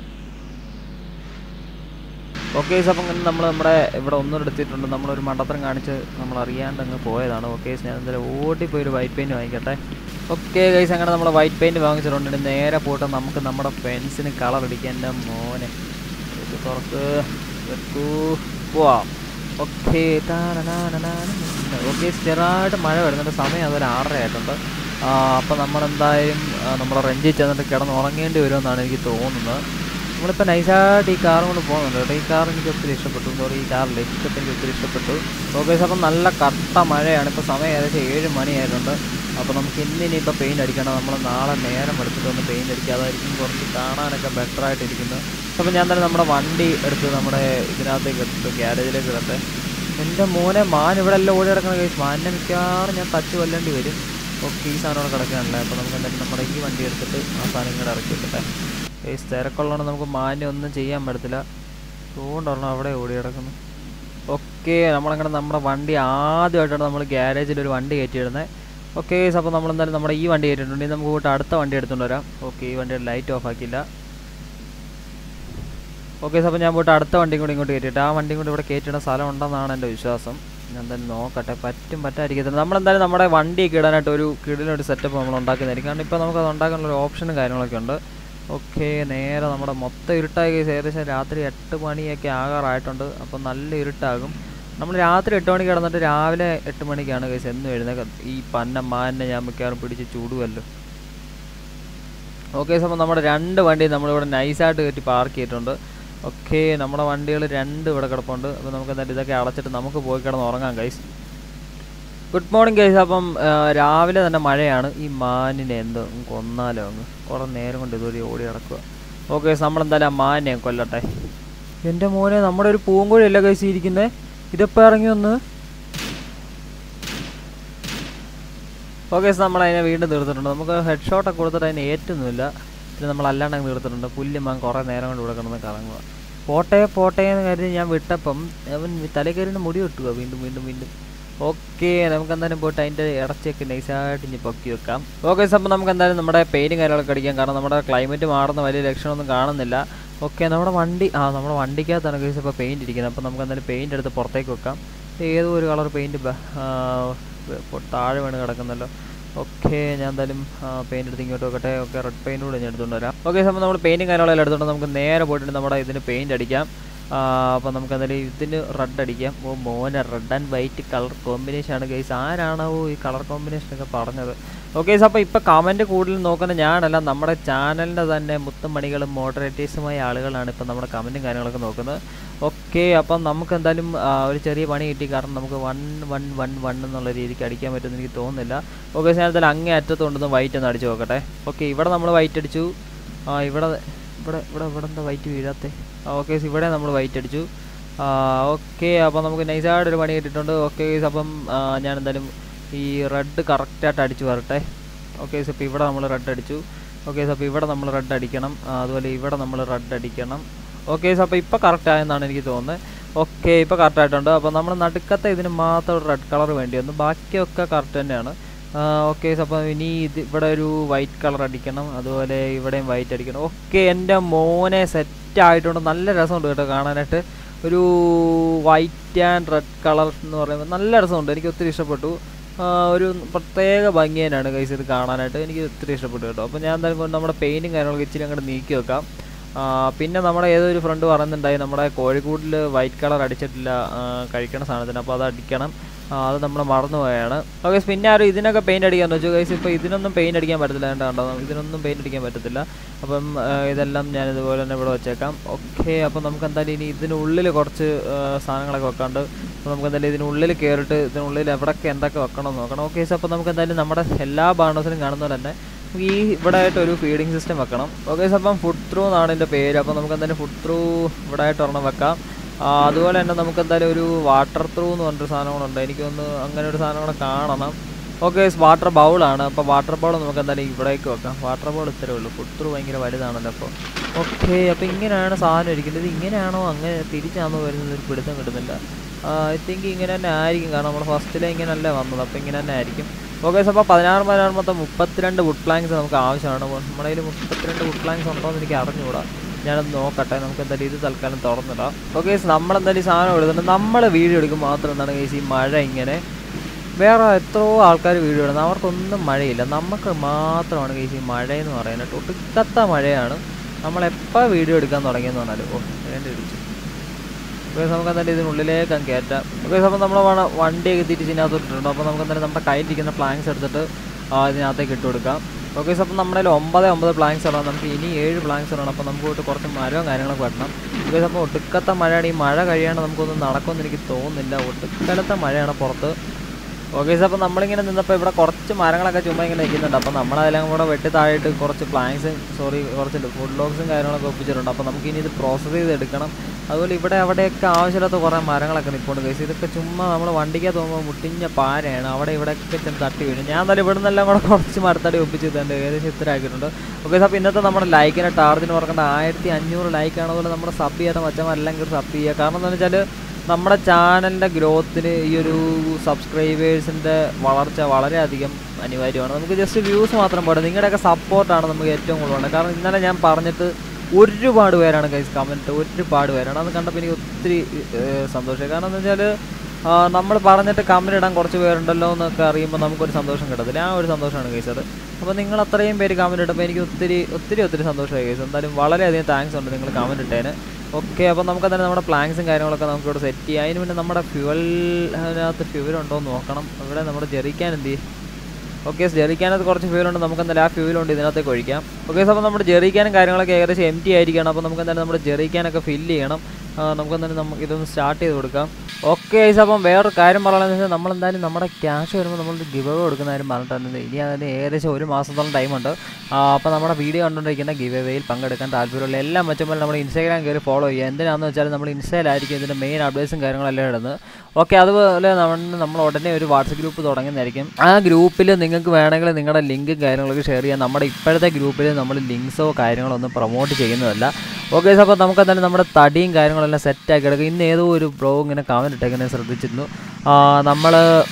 ഓക്കെ, അപ്പം നമ്മൾ നമ്മുടെ ഇവിടെ ഒന്നും എടുത്തിട്ടുണ്ട്. നമ്മളൊരു മണ്ടത്തരം കാണിച്ച് നമ്മൾ അറിയാണ്ട് അങ്ങ് പോയതാണ്. ഓക്കെ, ഞാൻ എന്തായാലും ഓടിപ്പോയി ഒരു വൈറ്റ് പെയിൻറ്റ് വാങ്ങിക്കട്ടെ. ഓക്കെ ഗൈസ്, അങ്ങനെ നമ്മൾ വൈറ്റ് പെയിൻറ്റ് വാങ്ങിച്ചിട്ടുണ്ട്. നേരെ പോയിട്ട് നമുക്ക് നമ്മുടെ ഫെൻസിന് കളർ അടിക്കാൻ. എൻ്റെ മോനെ ഇത് തുറക്ക് വെക്കൂ പോവാം. ഓക്കെ, ഓക്കെ, ചെറുതായിട്ട് മഴ വരുന്നുണ്ട്. സമയം അതൊരു ആറര ആയിട്ടുണ്ട്. അപ്പോൾ നമ്മളെന്തായാലും നമ്മുടെ റെഞ്ചിൽ ചെന്നിട്ട് കിടന്ന് ഉറങ്ങേണ്ടി വരുമെന്നാണ് എനിക്ക് തോന്നുന്നത്. നമ്മളിപ്പോൾ നൈസായിട്ട് ഈ കാറും കൊണ്ട് പോകുന്നുണ്ട് കേട്ടോ. ഈ കാർ എനിക്ക് ഒത്തിരി ഇഷ്ടപ്പെട്ടു. സോറി, ഈ കാറിൽ ഇഷ്ടപ്പെട്ട് എനിക്ക് ഒത്തിരി ഇഷ്ടപ്പെട്ടു. ഓക്കെ, അപ്പം നല്ല കട്ട മഴയാണ്. ഇപ്പോൾ സമയം ഏകദേശം ഏഴ് മണിയായിട്ടുണ്ട്. അപ്പോൾ നമുക്ക് ഇന്നിനിപ്പോൾ പെയിൻറ്റ് അടിക്കണം. നമ്മൾ നാളെ നേരം എടുത്തിട്ട് ഒന്ന് പെയിൻറ്റ് അടിക്കുക. അതായിരിക്കും കുറച്ച് കാണാനൊക്കെ ബെറ്ററായിട്ടിരിക്കുന്നത്. അപ്പോൾ ഞാൻ തന്നെ നമ്മുടെ വണ്ടി എടുത്ത് നമ്മുടെ ഇതിനകത്തേക്ക് എടുത്തിട്ട് ഗ്യാരേജിലേക്ക് ഇടട്ടെ. എൻ്റെ മോനെ മാൻ ഇവിടെ എല്ലാം ഓടി കിടക്കുന്ന കേസ്. മാനിനെ മിക്കവാറും ഞാൻ തച്ച് കൊല്ലേണ്ടി വരും. ഓക്കെ, ഈ സാധനം അവിടെ കിടക്കാനല്ലേ. അപ്പോൾ നമുക്ക് എന്തായാലും നമ്മുടെ ഈ വണ്ടി എടുത്തിട്ട് ആ സാധനം ഇങ്ങോട്ട് ഇറക്കി വെക്കട്ടെ. കേസ് തിരക്കുള്ളതുകൊണ്ട് നമുക്ക് മാനിനെ ഒന്നും ചെയ്യാൻ പറ്റത്തില്ല. അതുകൊണ്ടാണ് അവിടെ ഓടി കിടക്കുന്നത്. ഓക്കെ, നമ്മളങ്ങനെ നമ്മുടെ വണ്ടി ആദ്യമായിട്ടാണ് നമ്മൾ ഗ്യാരേജിൽ ഒരു വണ്ടി കയറ്റിയിടുന്നത്. ഓക്കെ, അപ്പോൾ നമ്മളെന്തായാലും നമ്മുടെ ഈ വണ്ടി കയറ്റിയിട്ടുണ്ടെങ്കിൽ നമുക്ക് പോയിട്ട് അടുത്ത വണ്ടി എടുത്തുകൊണ്ട് വരാം. ഓക്കെ, ഈ വണ്ടിയുടെ ലൈറ്റ് ഓഫ് ആക്കിയില്ല. ഓക്കെ, അപ്പോൾ ഞാൻ പോയിട്ട് അടുത്ത വണ്ടിയും കൂടി ഇങ്ങോട്ട് കയറ്റിയിട്ട് ആ വണ്ടിയും കൂടി ഇവിടെ കയറ്റിയിടുന്ന സ്ഥലം ഉണ്ടെന്നാണ് എൻ്റെ വിശ്വാസം. ഞാൻ എന്തായാലും നോക്കട്ടെ, പറ്റും പറ്റാതിരിക്കത്തില്ല. നമ്മളെന്തായാലും നമ്മുടെ വണ്ടിയൊക്കെ ഇടാനായിട്ട് ഒരു കിടിലൊരു സെറ്റപ്പ് നമ്മൾ ഉണ്ടാക്കുന്നതായിരിക്കും. കാരണം ഇപ്പോൾ നമുക്കത് ഉണ്ടാക്കാനുള്ള ഒരു ഓപ്ഷനും കാര്യങ്ങളൊക്കെ ഉണ്ട്. ഓക്കെ, നേരെ നമ്മുടെ മൊത്തം ഇരുട്ടായി ഏകദേശം രാത്രി എട്ട് മണിയൊക്കെ ആകാറായിട്ടുണ്ട്. അപ്പോൾ നല്ല ഇരുട്ടാകും. നമ്മൾ രാത്രി എട്ട് മണിക്ക് കിടന്നിട്ട് രാവിലെ എട്ട് മണിക്കാണ് ഗൈസ് എന്നും എഴുന്നേക്കാം. ഈ പന്ന മാനിനെ ഞാൻ മിക്കവാറും പിടിച്ച് ചൂടുമല്ലോ. ഓക്കെ, അപ്പോൾ നമ്മുടെ രണ്ട് വണ്ടി നമ്മളിവിടെ നൈസായിട്ട് കയറ്റി പാർക്ക് ചെയ്തിട്ടുണ്ട്. ഓക്കെ, നമ്മുടെ വണ്ടികൾ രണ്ട് ഇവിടെ കിടപ്പുണ്ട്. അപ്പോൾ നമുക്ക് എന്തായാലും ഇതൊക്കെ അടച്ചിട്ട് നമുക്ക് പോയി കിടന്ന് ഉറങ്ങാം ഗൈസ്. Good morning guys. അപ്പം രാവിലെ തന്നെ മഴയാണ്. ഈ മാനിനെ എന്തോ കൊന്നാലോ അങ്ങ് കുറേ നേരം കൊണ്ട് ഇതുവരെ ഓടി കിടക്കുക. ഓക്കെ, നമ്മളെന്തായാലും ആ മാനിനെ കൊല്ലട്ടെ. എൻ്റെ മോനെ, നമ്മുടെ ഒരു പൂങ്കോഴിയല്ല ഗൈസ് ഇരിക്കുന്നത്. ഇതെപ്പോൾ ഇറങ്ങി വന്ന്. ഓക്കെ, നമ്മൾ അതിനെ വീണ്ടും തീർത്തിട്ടുണ്ട്. നമുക്ക് ഹെഡ് ഷോട്ടൊക്കെ കൊടുത്തിട്ട് അതിനെ ഏറ്റുന്നില്ല. പിന്നെ നമ്മൾ അല്ലാണ്ട് തീർത്തിട്ടുണ്ട്. പുല്ല് മാൻ കുറേ നേരം കൊണ്ട് ഇവിടെ കിടന്ന് കറങ്ങുക. പോട്ടെ പോട്ടെ എന്ന് കരുതി ഞാൻ വിട്ടപ്പം അവൻ തലക്കറിന് മുടി വെട്ടുക വീണ്ടും വീണ്ടും വീണ്ടും. ഓക്കെ, നമുക്ക് എന്തായാലും പോയിട്ട് അതിൻ്റെ ഇടച്ചൊക്കെ നൈസായിട്ട് ഇനി പൊക്കി വെക്കാം. ഓക്കെ, അപ്പോൾ നമുക്ക് എന്തായാലും നമ്മുടെ പെയിൻറ്റും കാര്യങ്ങളൊക്കെ അടിക്കാം. കാരണം നമ്മുടെ ക്ലൈമറ്റ് മാറുന്ന വലിയ ലക്ഷണമൊന്നും കാണുന്നില്ല. ഓക്കെ, നമ്മുടെ വണ്ടി ആ നമ്മുടെ വണ്ടിക്കകത്താണ് കേസ് ഇപ്പോൾ പെയിൻറ്റ് ഇരിക്കുന്നത്. അപ്പോൾ നമുക്ക് എന്തായാലും പെയിൻറ്റ് എടുത്ത് പുറത്തേക്ക് വെക്കാം. ഏതോ ഒരു കളർ പെയിൻറ്റ് താഴെ വീണ് കിടക്കുന്നല്ലോ. ഓക്കെ, ഞാൻ എന്തായാലും പെയിൻറ്റ് എടുത്ത് ഇങ്ങോട്ട് വെക്കട്ടെ. ഓക്കെ, റെഡ് പെയിൻറ്റ് കൂടെ ഞാൻ എടുത്തുകൊണ്ട് വരാം. ഓക്കെ, അപ്പോൾ നമ്മൾ പെയിൻറ്റും കാര്യങ്ങളെല്ലാം എടുത്തുകൊണ്ട് നമുക്ക് നേരെ പോയിട്ട് നമ്മുടെ ഇതിന് പെയിൻറ്റ് അടിക്കാം. അപ്പോൾ നമുക്ക് എന്തായാലും ഇതിന് റെഡ് അടിക്കാം. ഓ മോനെ, റെഡ് ആൻഡ് വൈറ്റ് കളർ കോമ്പിനേഷനാണ് ഗൈസ്. ആരാണോ ഈ കളർ കോമ്പിനേഷനൊക്കെ പറഞ്ഞത്? ഓക്കെ, അപ്പോൾ ഇപ്പോൾ കമൻറ്റ് കൂടുതൽ നോക്കുന്നത് ഞാനല്ല, നമ്മുടെ ചാനലിൻ്റെ തന്നെ മുത്തുമണികളും മോഡറേറ്റേഴ്സുമായ ആളുകളാണ് ഇപ്പോൾ നമ്മുടെ കമൻറ്റും കാര്യങ്ങളൊക്കെ നോക്കുന്നത്. ഓക്കെ, അപ്പം നമുക്ക് എന്തായാലും ഒരു ചെറിയ പണി കിട്ടി. കാരണം നമുക്ക് വൺ വൺ വൺ വൺ എന്നുള്ള രീതിക്ക് അടിക്കാൻ പറ്റുമെന്ന് എനിക്ക് തോന്നുന്നില്ല. ഓക്കെ, ഞാൻ എന്തായാലും അങ്ങേ അറ്റത്ത് കൊണ്ടുവന്ന് വൈറ്റ് ഒന്ന് അടിച്ച് നോക്കട്ടെ. ഓക്കെ, ഇവിടെ നമ്മൾ വൈറ്റ് അടിച്ചു. ഇവിടെ ഇവിടെ ഇവിടെ ഇവിടെ എന്താ വൈറ്റ് വീഴാത്തേ? ഓക്കെ, ഇവിടെ നമ്മൾ വൈറ്റ് അടിച്ചു. ഓക്കെ, അപ്പോൾ നമുക്ക് നൈസായിട്ടൊരു പണി കിട്ടിയിട്ടുണ്ട്. ഓക്കെ, അപ്പം ഞാൻ എന്തായാലും ഈ റെഡ് കറക്റ്റായിട്ട് അടിച്ചു വരട്ടെ. ഓക്കെ, അപ്പോൾ ഇവിടെ നമ്മൾ റെഡ് അടിച്ചു. ഓക്കെ, അപ്പോൾ ഇവിടെ നമ്മൾ റെഡ് അടിക്കണം. അതുപോലെ ഇവിടെ നമ്മൾ റെഡ് അടിക്കണം. ഓക്കെ, അപ്പോൾ ഇപ്പോൾ കറക്റ്റ് ആയെന്നാണ് എനിക്ക് തോന്നുന്നത്. ഓക്കെ, ഇപ്പോൾ കറക്റ്റായിട്ടുണ്ട്. അപ്പോൾ നമ്മൾ നടുക്കത്തെ ഇതിന് മാത്രം റെഡ് കളർ വേണ്ടി വന്നു. ബാക്കിയൊക്കെ കറക്റ്റ് തന്നെയാണ്. ഓക്കെ, അപ്പോൾ ഇനി ഇത് ഇവിടെ ഒരു വൈറ്റ് കളർ അടിക്കണം. അതുപോലെ ഇവിടെയും വൈറ്റ് അടിക്കണം. ഓക്കെ, എൻ്റെ മോനെ സെറ്റ് ആയിട്ടുണ്ട്. നല്ല രസമുണ്ട് കേട്ടോ കാണാനായിട്ട്. ഒരു വൈറ്റ് ആൻഡ് റെഡ് കളർ എന്ന് പറയുമ്പോൾ നല്ല രസമുണ്ട്. എനിക്ക് ഒത്തിരി ഇഷ്ടപ്പെട്ടു. ഒരു പ്രത്യേക ഭംഗി തന്നെയാണ് ഗൈസ് ഇത് കാണാനായിട്ട്. എനിക്ക് ഒത്തിരി ഇഷ്ടപ്പെട്ടു കേട്ടോ. അപ്പോൾ ഞാൻ എന്തായാലും നമ്മുടെ പെയിൻറ്റും കാര്യങ്ങളൊക്കെ ഇച്ചിരി അങ്ങോട്ട് നീക്കി വെക്കാം. പിന്നെ നമ്മുടെ ഏതൊരു ഫ്രണ്ട് പറയുന്നുണ്ടായി നമ്മുടെ കോഴിക്കോടിൽ വൈറ്റ് കളർ അടിച്ചിട്ടില്ല കഴിക്കണ സാധനത്തിന്. അപ്പോൾ അത് അടിക്കണം. അത് നമ്മൾ മറന്നുപോയാണ്. ഓക്കെ, പിന്നെ ആരും ഇതിനൊക്കെ പെയിൻറ്റ് അടിക്കാമെന്ന് വെച്ചു ഗൈസ്. ഇപ്പോൾ ഇതിനൊന്നും പെയിൻറ്റ് അടിക്കാൻ പറ്റത്തില്ല. കണ്ടോ, ഇതിനൊന്നും പെയിൻറ്റ് അടിക്കാൻ പറ്റത്തില്ല. അപ്പം ഇതെല്ലാം ഞാൻ ഇതുപോലെ തന്നെ ഇവിടെ വെച്ചേക്കാം. ഓക്കെ, അപ്പോൾ നമുക്ക് എന്തായാലും ഇനി ഇതിനുള്ളിൽ കുറച്ച് സാധനങ്ങളൊക്കെ വെക്കാണ്ട്. അപ്പോൾ നമുക്ക് എന്തായാലും ഇതിനുള്ളിൽ കയറിയിട്ട് ഇതിനുള്ളിൽ എവിടെയൊക്കെ എന്തൊക്കെ വെക്കണം എന്ന് നോക്കണം. ഓക്കെ, അപ്പോൾ നമുക്ക് എന്തായാലും നമ്മുടെ എല്ലാ ബാണേഴ്സിനും കാണുന്ന പോലെ തന്നെ ഈ ഇവിടെ ആയിട്ട് ഒരു ഫീഡിങ് സിസ്റ്റം വെക്കണം. ഓക്കെ, അപ്പം ഫുഡ് ത്രൂ എന്നാണ് എൻ്റെ പേര്. അപ്പോൾ നമുക്ക് എന്തായാലും ഫുഡ് ത്രൂ ഇവിടെ ആയിട്ട് ഒരെണ്ണം വെക്കാം. അതുപോലെ തന്നെ നമുക്ക് എന്തായാലും ഒരു വാട്ടർ ത്രൂ എന്ന് പറഞ്ഞൊരു സാധനങ്ങളുണ്ട്. എനിക്കൊന്ന് അങ്ങനെ ഒരു സാധനം കൂടെ കാണണം. ഓക്കെ, വാട്ടർ ബൗളാണ്. അപ്പോൾ വാട്ടർ ബൗൾ നമുക്ക് എന്തായാലും ഇവിടേക്ക് വെക്കാം. വാട്ടർ ബൗൾ ഇത്രയേ ഉള്ളൂ. ഫുഡ് ത്രൂ ഭയങ്കര വലുതാണല്ലോ. അപ്പോൾ ഓക്കെ, അപ്പോൾ ഇങ്ങനെയാണ് സാധനം ഇരിക്കുന്നത്. ഇങ്ങനെയാണോ അങ്ങനെ തിരിച്ചാണോ വരുന്നത് ഒരു പിടുത്തം കിട്ടുന്നില്ല. ഐ തിങ്ക് ഇങ്ങനെ തന്നെ ആയിരിക്കും. കാരണം നമ്മൾ ഫസ്റ്റിലെ ഇങ്ങനെ അല്ലേ വന്നത്. അപ്പോൾ ഇങ്ങനെ തന്നെ ആയിരിക്കും. ഓക്കെ, അപ്പോൾ പതിനാറ് പതിനാറ് മൊത്തം മുപ്പത്തിരണ്ട് വുഡ് പ്ലാങ്ക്സ് നമുക്ക് ആവശ്യമാണ്. നമ്മുടെ കയ്യിൽ മുപ്പത്തിരണ്ട് വുഡ് പ്ലാങ്ക്സ് ഉണ്ടോ എന്ന് എനിക്ക് അറിഞ്ഞുകൂടാ. ഞാനത് നോക്കട്ടെ. നമുക്ക് എന്തായാലും ഇത് തൽക്കാലം തുറന്നിടാം. ഓക്കെ, നമ്മളെന്തായാലും ഈ സാധനം എടുത്തിട്ടുണ്ട്. നമ്മൾ വീഡിയോ എടുക്കും മാത്രം എന്താണ് കേസ് ഈ മഴ ഇങ്ങനെ. വേറെ എത്രയോ ആൾക്കാർ വീഡിയോ ഇടുന്നത്, അവർക്കൊന്നും മഴയില്ല. നമുക്ക് മാത്രമാണ് കേസ് ഈ മഴയെന്ന് പറയാനായിട്ട്. ഒട്ടുക്കത്ത മഴയാണ്. നമ്മളെപ്പോൾ വീഡിയോ എടുക്കാൻ തുടങ്ങിയെന്ന് പറഞ്ഞാൽ ഓ വേണ്ടി ഇടിച്ചു. ഓക്കെ, നമുക്ക് എന്തായാലും ഇതിനുള്ളിലേക്ക് അങ്ങ് കയറ്റാം. ഓക്കെ, അപ്പോൾ നമ്മൾ വണ്ടിയൊക്കെ തിരിച്ച് ഇതിനകത്ത് ഇട്ടിട്ടുണ്ട്. അപ്പോൾ നമുക്ക് എന്തായാലും നമ്മുടെ കയ്യിലിരിക്കുന്ന പ്ലാങ്ക്സ് എടുത്തിട്ട് ഇതിനകത്തേക്ക് ഇട്ട് കൊടുക്കാം. ഓക്കെ, അപ്പോൾ നമ്മുടെ കയ്യിൽ ഒമ്പത് ഒമ്പത് പ്ലാങ്ക്സ് ഉള്ളതാണ്. നമുക്ക് ഇനി ഏഴ് പ്ലാങ്ക്സ് ഉള്ളതാണ്. അപ്പോൾ നമുക്ക് പോയിട്ട് കുറച്ച് മരവും കാര്യങ്ങളൊക്കെ വെട്ടണം. ഓക്കെ, അപ്പോൾ ഒട്ടുക്കത്ത മഴയാണ്. ഈ മഴ കഴിയാണ്ട് നമുക്കൊന്നും നടക്കുമെന്ന് എനിക്ക് തോന്നുന്നില്ല. ഒട്ടുക്കലത്തെ മഴയാണ് പുറത്ത്. ഓക്കെ, അപ്പോൾ നമ്മളിങ്ങനെ നിന്നപ്പോൾ ഇവിടെ കുറച്ച് മരങ്ങളൊക്കെ ചുമ്മാ ഇങ്ങനെ നിൽക്കുന്നുണ്ട്. അപ്പോൾ നമ്മളതെല്ലാം കൂടെ വെട്ടി താഴെയിട്ട് കുറച്ച് പ്ലാങ്ക്സും സോറി കുറച്ച് ഫുഡ് ലോഗ്സും കാര്യങ്ങളൊക്കെ ഒപ്പിച്ചിട്ടുണ്ട്. അപ്പോൾ നമുക്കിനി ഇത് പ്രോസസ്സ് ചെയ്തെടുക്കണം. അതുപോലെ ഇവിടെ അവിടെയൊക്കെ ആവശ്യമില്ലാത്ത കുറേ മരങ്ങളൊക്കെ നിൽപ്പുണ്ട് കേസ്. ഇതൊക്കെ ചുമ്മാ നമ്മൾ വണ്ടിക്ക് തോന്നുമ്പോൾ മുട്ടിഞ്ഞ പാരയാണ്. അവിടെ ഇവിടെയൊക്കെ ചെന്ന് തട്ടി വീഴും. ഞാൻ എന്തായാലും ഇവിടെ നിന്നെല്ലാം കൂടെ കുറച്ച് മരത്തടി ഒപ്പിച്ചിട്ടുണ്ട്. ഏകദേശം ഇത്ര ആക്കിയിട്ടുണ്ട്. ഓക്കെ, അപ്പോൾ ഇന്നത്തെ നമ്മുടെ ലൈക്കിൻ്റെ ടാർജറ്റിന് പറഞ്ഞിട്ട് ആയിരത്തി അഞ്ഞൂറ് ലൈക്കാണ്. അതുപോലെ നമ്മുടെ സബ് ചെയ്യാത്ത മച്ചന്മാരെല്ലാം കൂടി സബ് ചെയ്യുക. കാരണം എന്താണെന്ന് വെച്ചാൽ നമ്മുടെ ചാനലിൻ്റെ ഗ്രോത്തിന് ഈ ഒരു സബ്സ്ക്രൈബേഴ്സിൻ്റെ വളർച്ച വളരെയധികം അനിവാര്യമാണ്. നമുക്ക് ജസ്റ്റ് വ്യൂസ് മാത്രം പോട്ടെ, നിങ്ങളുടെയൊക്കെ സപ്പോർട്ടാണ് നമുക്ക് ഏറ്റവും കൂടുതലുണ്ട്. കാരണം ഇന്നലെ ഞാൻ പറഞ്ഞിട്ട് ഒരുപാട് പേരാണ് ഗൈസ് കമൻറ്റ്, ഒരുപാട് പേരാണ്. അത് കണ്ടപ്പോൾ എനിക്ക് ഒത്തിരി സന്തോഷമായി. കാരണം എന്താ വെച്ചാൽ നമ്മൾ പറഞ്ഞിട്ട് കമൻറ്റ് ഇടാൻ കുറച്ച് പേരുണ്ടല്ലോ എന്നൊക്കെ അറിയുമ്പോൾ നമുക്കൊരു സന്തോഷം കിട്ടത്തില്ല. ആ ഒരു സന്തോഷമാണ് കേസ് അത്. അപ്പോൾ നിങ്ങൾ അത്രയും പേര് കമൻറ്റ് ഇട്ടപ്പോൾ എനിക്ക് ഒത്തിരി ഒത്തിരി ഒത്തിരി സന്തോഷമായി കേസ്. എന്തായാലും വളരെയധികം താങ്ക്സ് ഉണ്ട് നിങ്ങൾ കമൻറ്റ് ഇട്ടേന്. ഓക്കെ, അപ്പോൾ നമുക്ക് തന്നെ നമ്മുടെ പ്ലാങ്സും കാര്യങ്ങളൊക്കെ നമുക്ക് ഇവിടെ സെറ്റ് ചെയ്യാം. അതിന് പിന്നെ നമ്മുടെ ഫ്യൂവൽ അതിനകത്ത് ഫ്യൂവൽ ഉണ്ടോ എന്ന് നോക്കണം. ഇവിടെ നമ്മുടെ ജെറിക്കാൻ എന്ത് ചെയ്യും? ഓക്കെ, ജെറിക്കാനകത്ത് കുറച്ച് ഫ്യൂലുണ്ട്. നമുക്ക് എന്തായാലും ആ ഫ്യൂലുണ്ട് ഇതിനകത്തേക്ക് ഒഴിക്കാം. ഓക്കെ, അപ്പോൾ നമ്മുടെ ജെറിക്കാനും കാര്യങ്ങളൊക്കെ ഏകദേശം എം ടി ആയിരിക്കണം. അപ്പോൾ നമുക്ക് എന്തായാലും നമ്മുടെ ജെറിക്കാനൊക്കെ ഫില്ല് ചെയ്യണം. നമുക്ക് എന്തായാലും നമുക്ക് ഇതൊന്ന് സ്റ്റാർട്ട് ചെയ്ത് കൊടുക്കാം. ഓക്കെ, അപ്പം വേറൊരു കാര്യം പറയുകയാണെന്ന് വെച്ചാൽ നമ്മളെന്തായാലും നമ്മുടെ ക്യാഷ് വരുമ്പോൾ നമ്മളൊരു ഗിവ് അവേ കൊടുക്കുന്ന കാര്യം പറഞ്ഞിട്ടുണ്ട്. ഇനി അതിന് ഏകദേശം ഒരു മാസത്തോളം ടൈമുണ്ട്. അപ്പോൾ നമ്മുടെ വീഡിയോ കണ്ടുകൊണ്ടിരിക്കുന്ന ഗിവ് അവേയിൽ പങ്കെടുക്കാൻ താല്പര്യമുള്ള എല്ലാ മച്ചന്മാരും നമ്മുടെ ഇൻസ്റ്റാഗ്രാം കയറി ഫോളോ ചെയ്യുക. എന്തിനാണെന്ന് വെച്ചാൽ നമ്മൾ ഇൻസ്റ്റയിലായിരിക്കും ഇതിൻ്റെ മെയിൻ അപ്ഡേറ്റ്സും കാര്യങ്ങളെല്ലാം ഇടുന്നത്. ഓക്കെ, അതുപോലെ നമ്മൾ നമ്മൾ ഉടനെ ഒരു വാട്സപ്പ് ഗ്രൂപ്പ് തുടങ്ങുന്നതായിരിക്കും. ആ ഗ്രൂപ്പിൽ നിങ്ങൾക്ക് വേണമെങ്കിൽ നിങ്ങളുടെ ലിങ്കും കാര്യങ്ങളൊക്കെ ഷെയർ ചെയ്യാം. നമ്മുടെ ഇപ്പോഴത്തെ ഗ്രൂപ്പിൽ നമ്മൾ ലിങ്ക്സോ കാര്യങ്ങളോ ഒന്നും പ്രൊമോട്ട് ചെയ്യുന്നതല്ല. ഓക്കെ, അപ്പോൾ നമുക്ക് എന്തായാലും നമ്മുടെ തടിയും കാര്യങ്ങളെല്ലാം സെറ്റാക്കി എടുക്കുക. ഇന്ന് ഏതോ ഒരു ബ്രോ ഇങ്ങനെ കമൻറ്റ് ഇട്ടേക്കുന്നത് ശ്രദ്ധിച്ചിരുന്നു. നമ്മൾ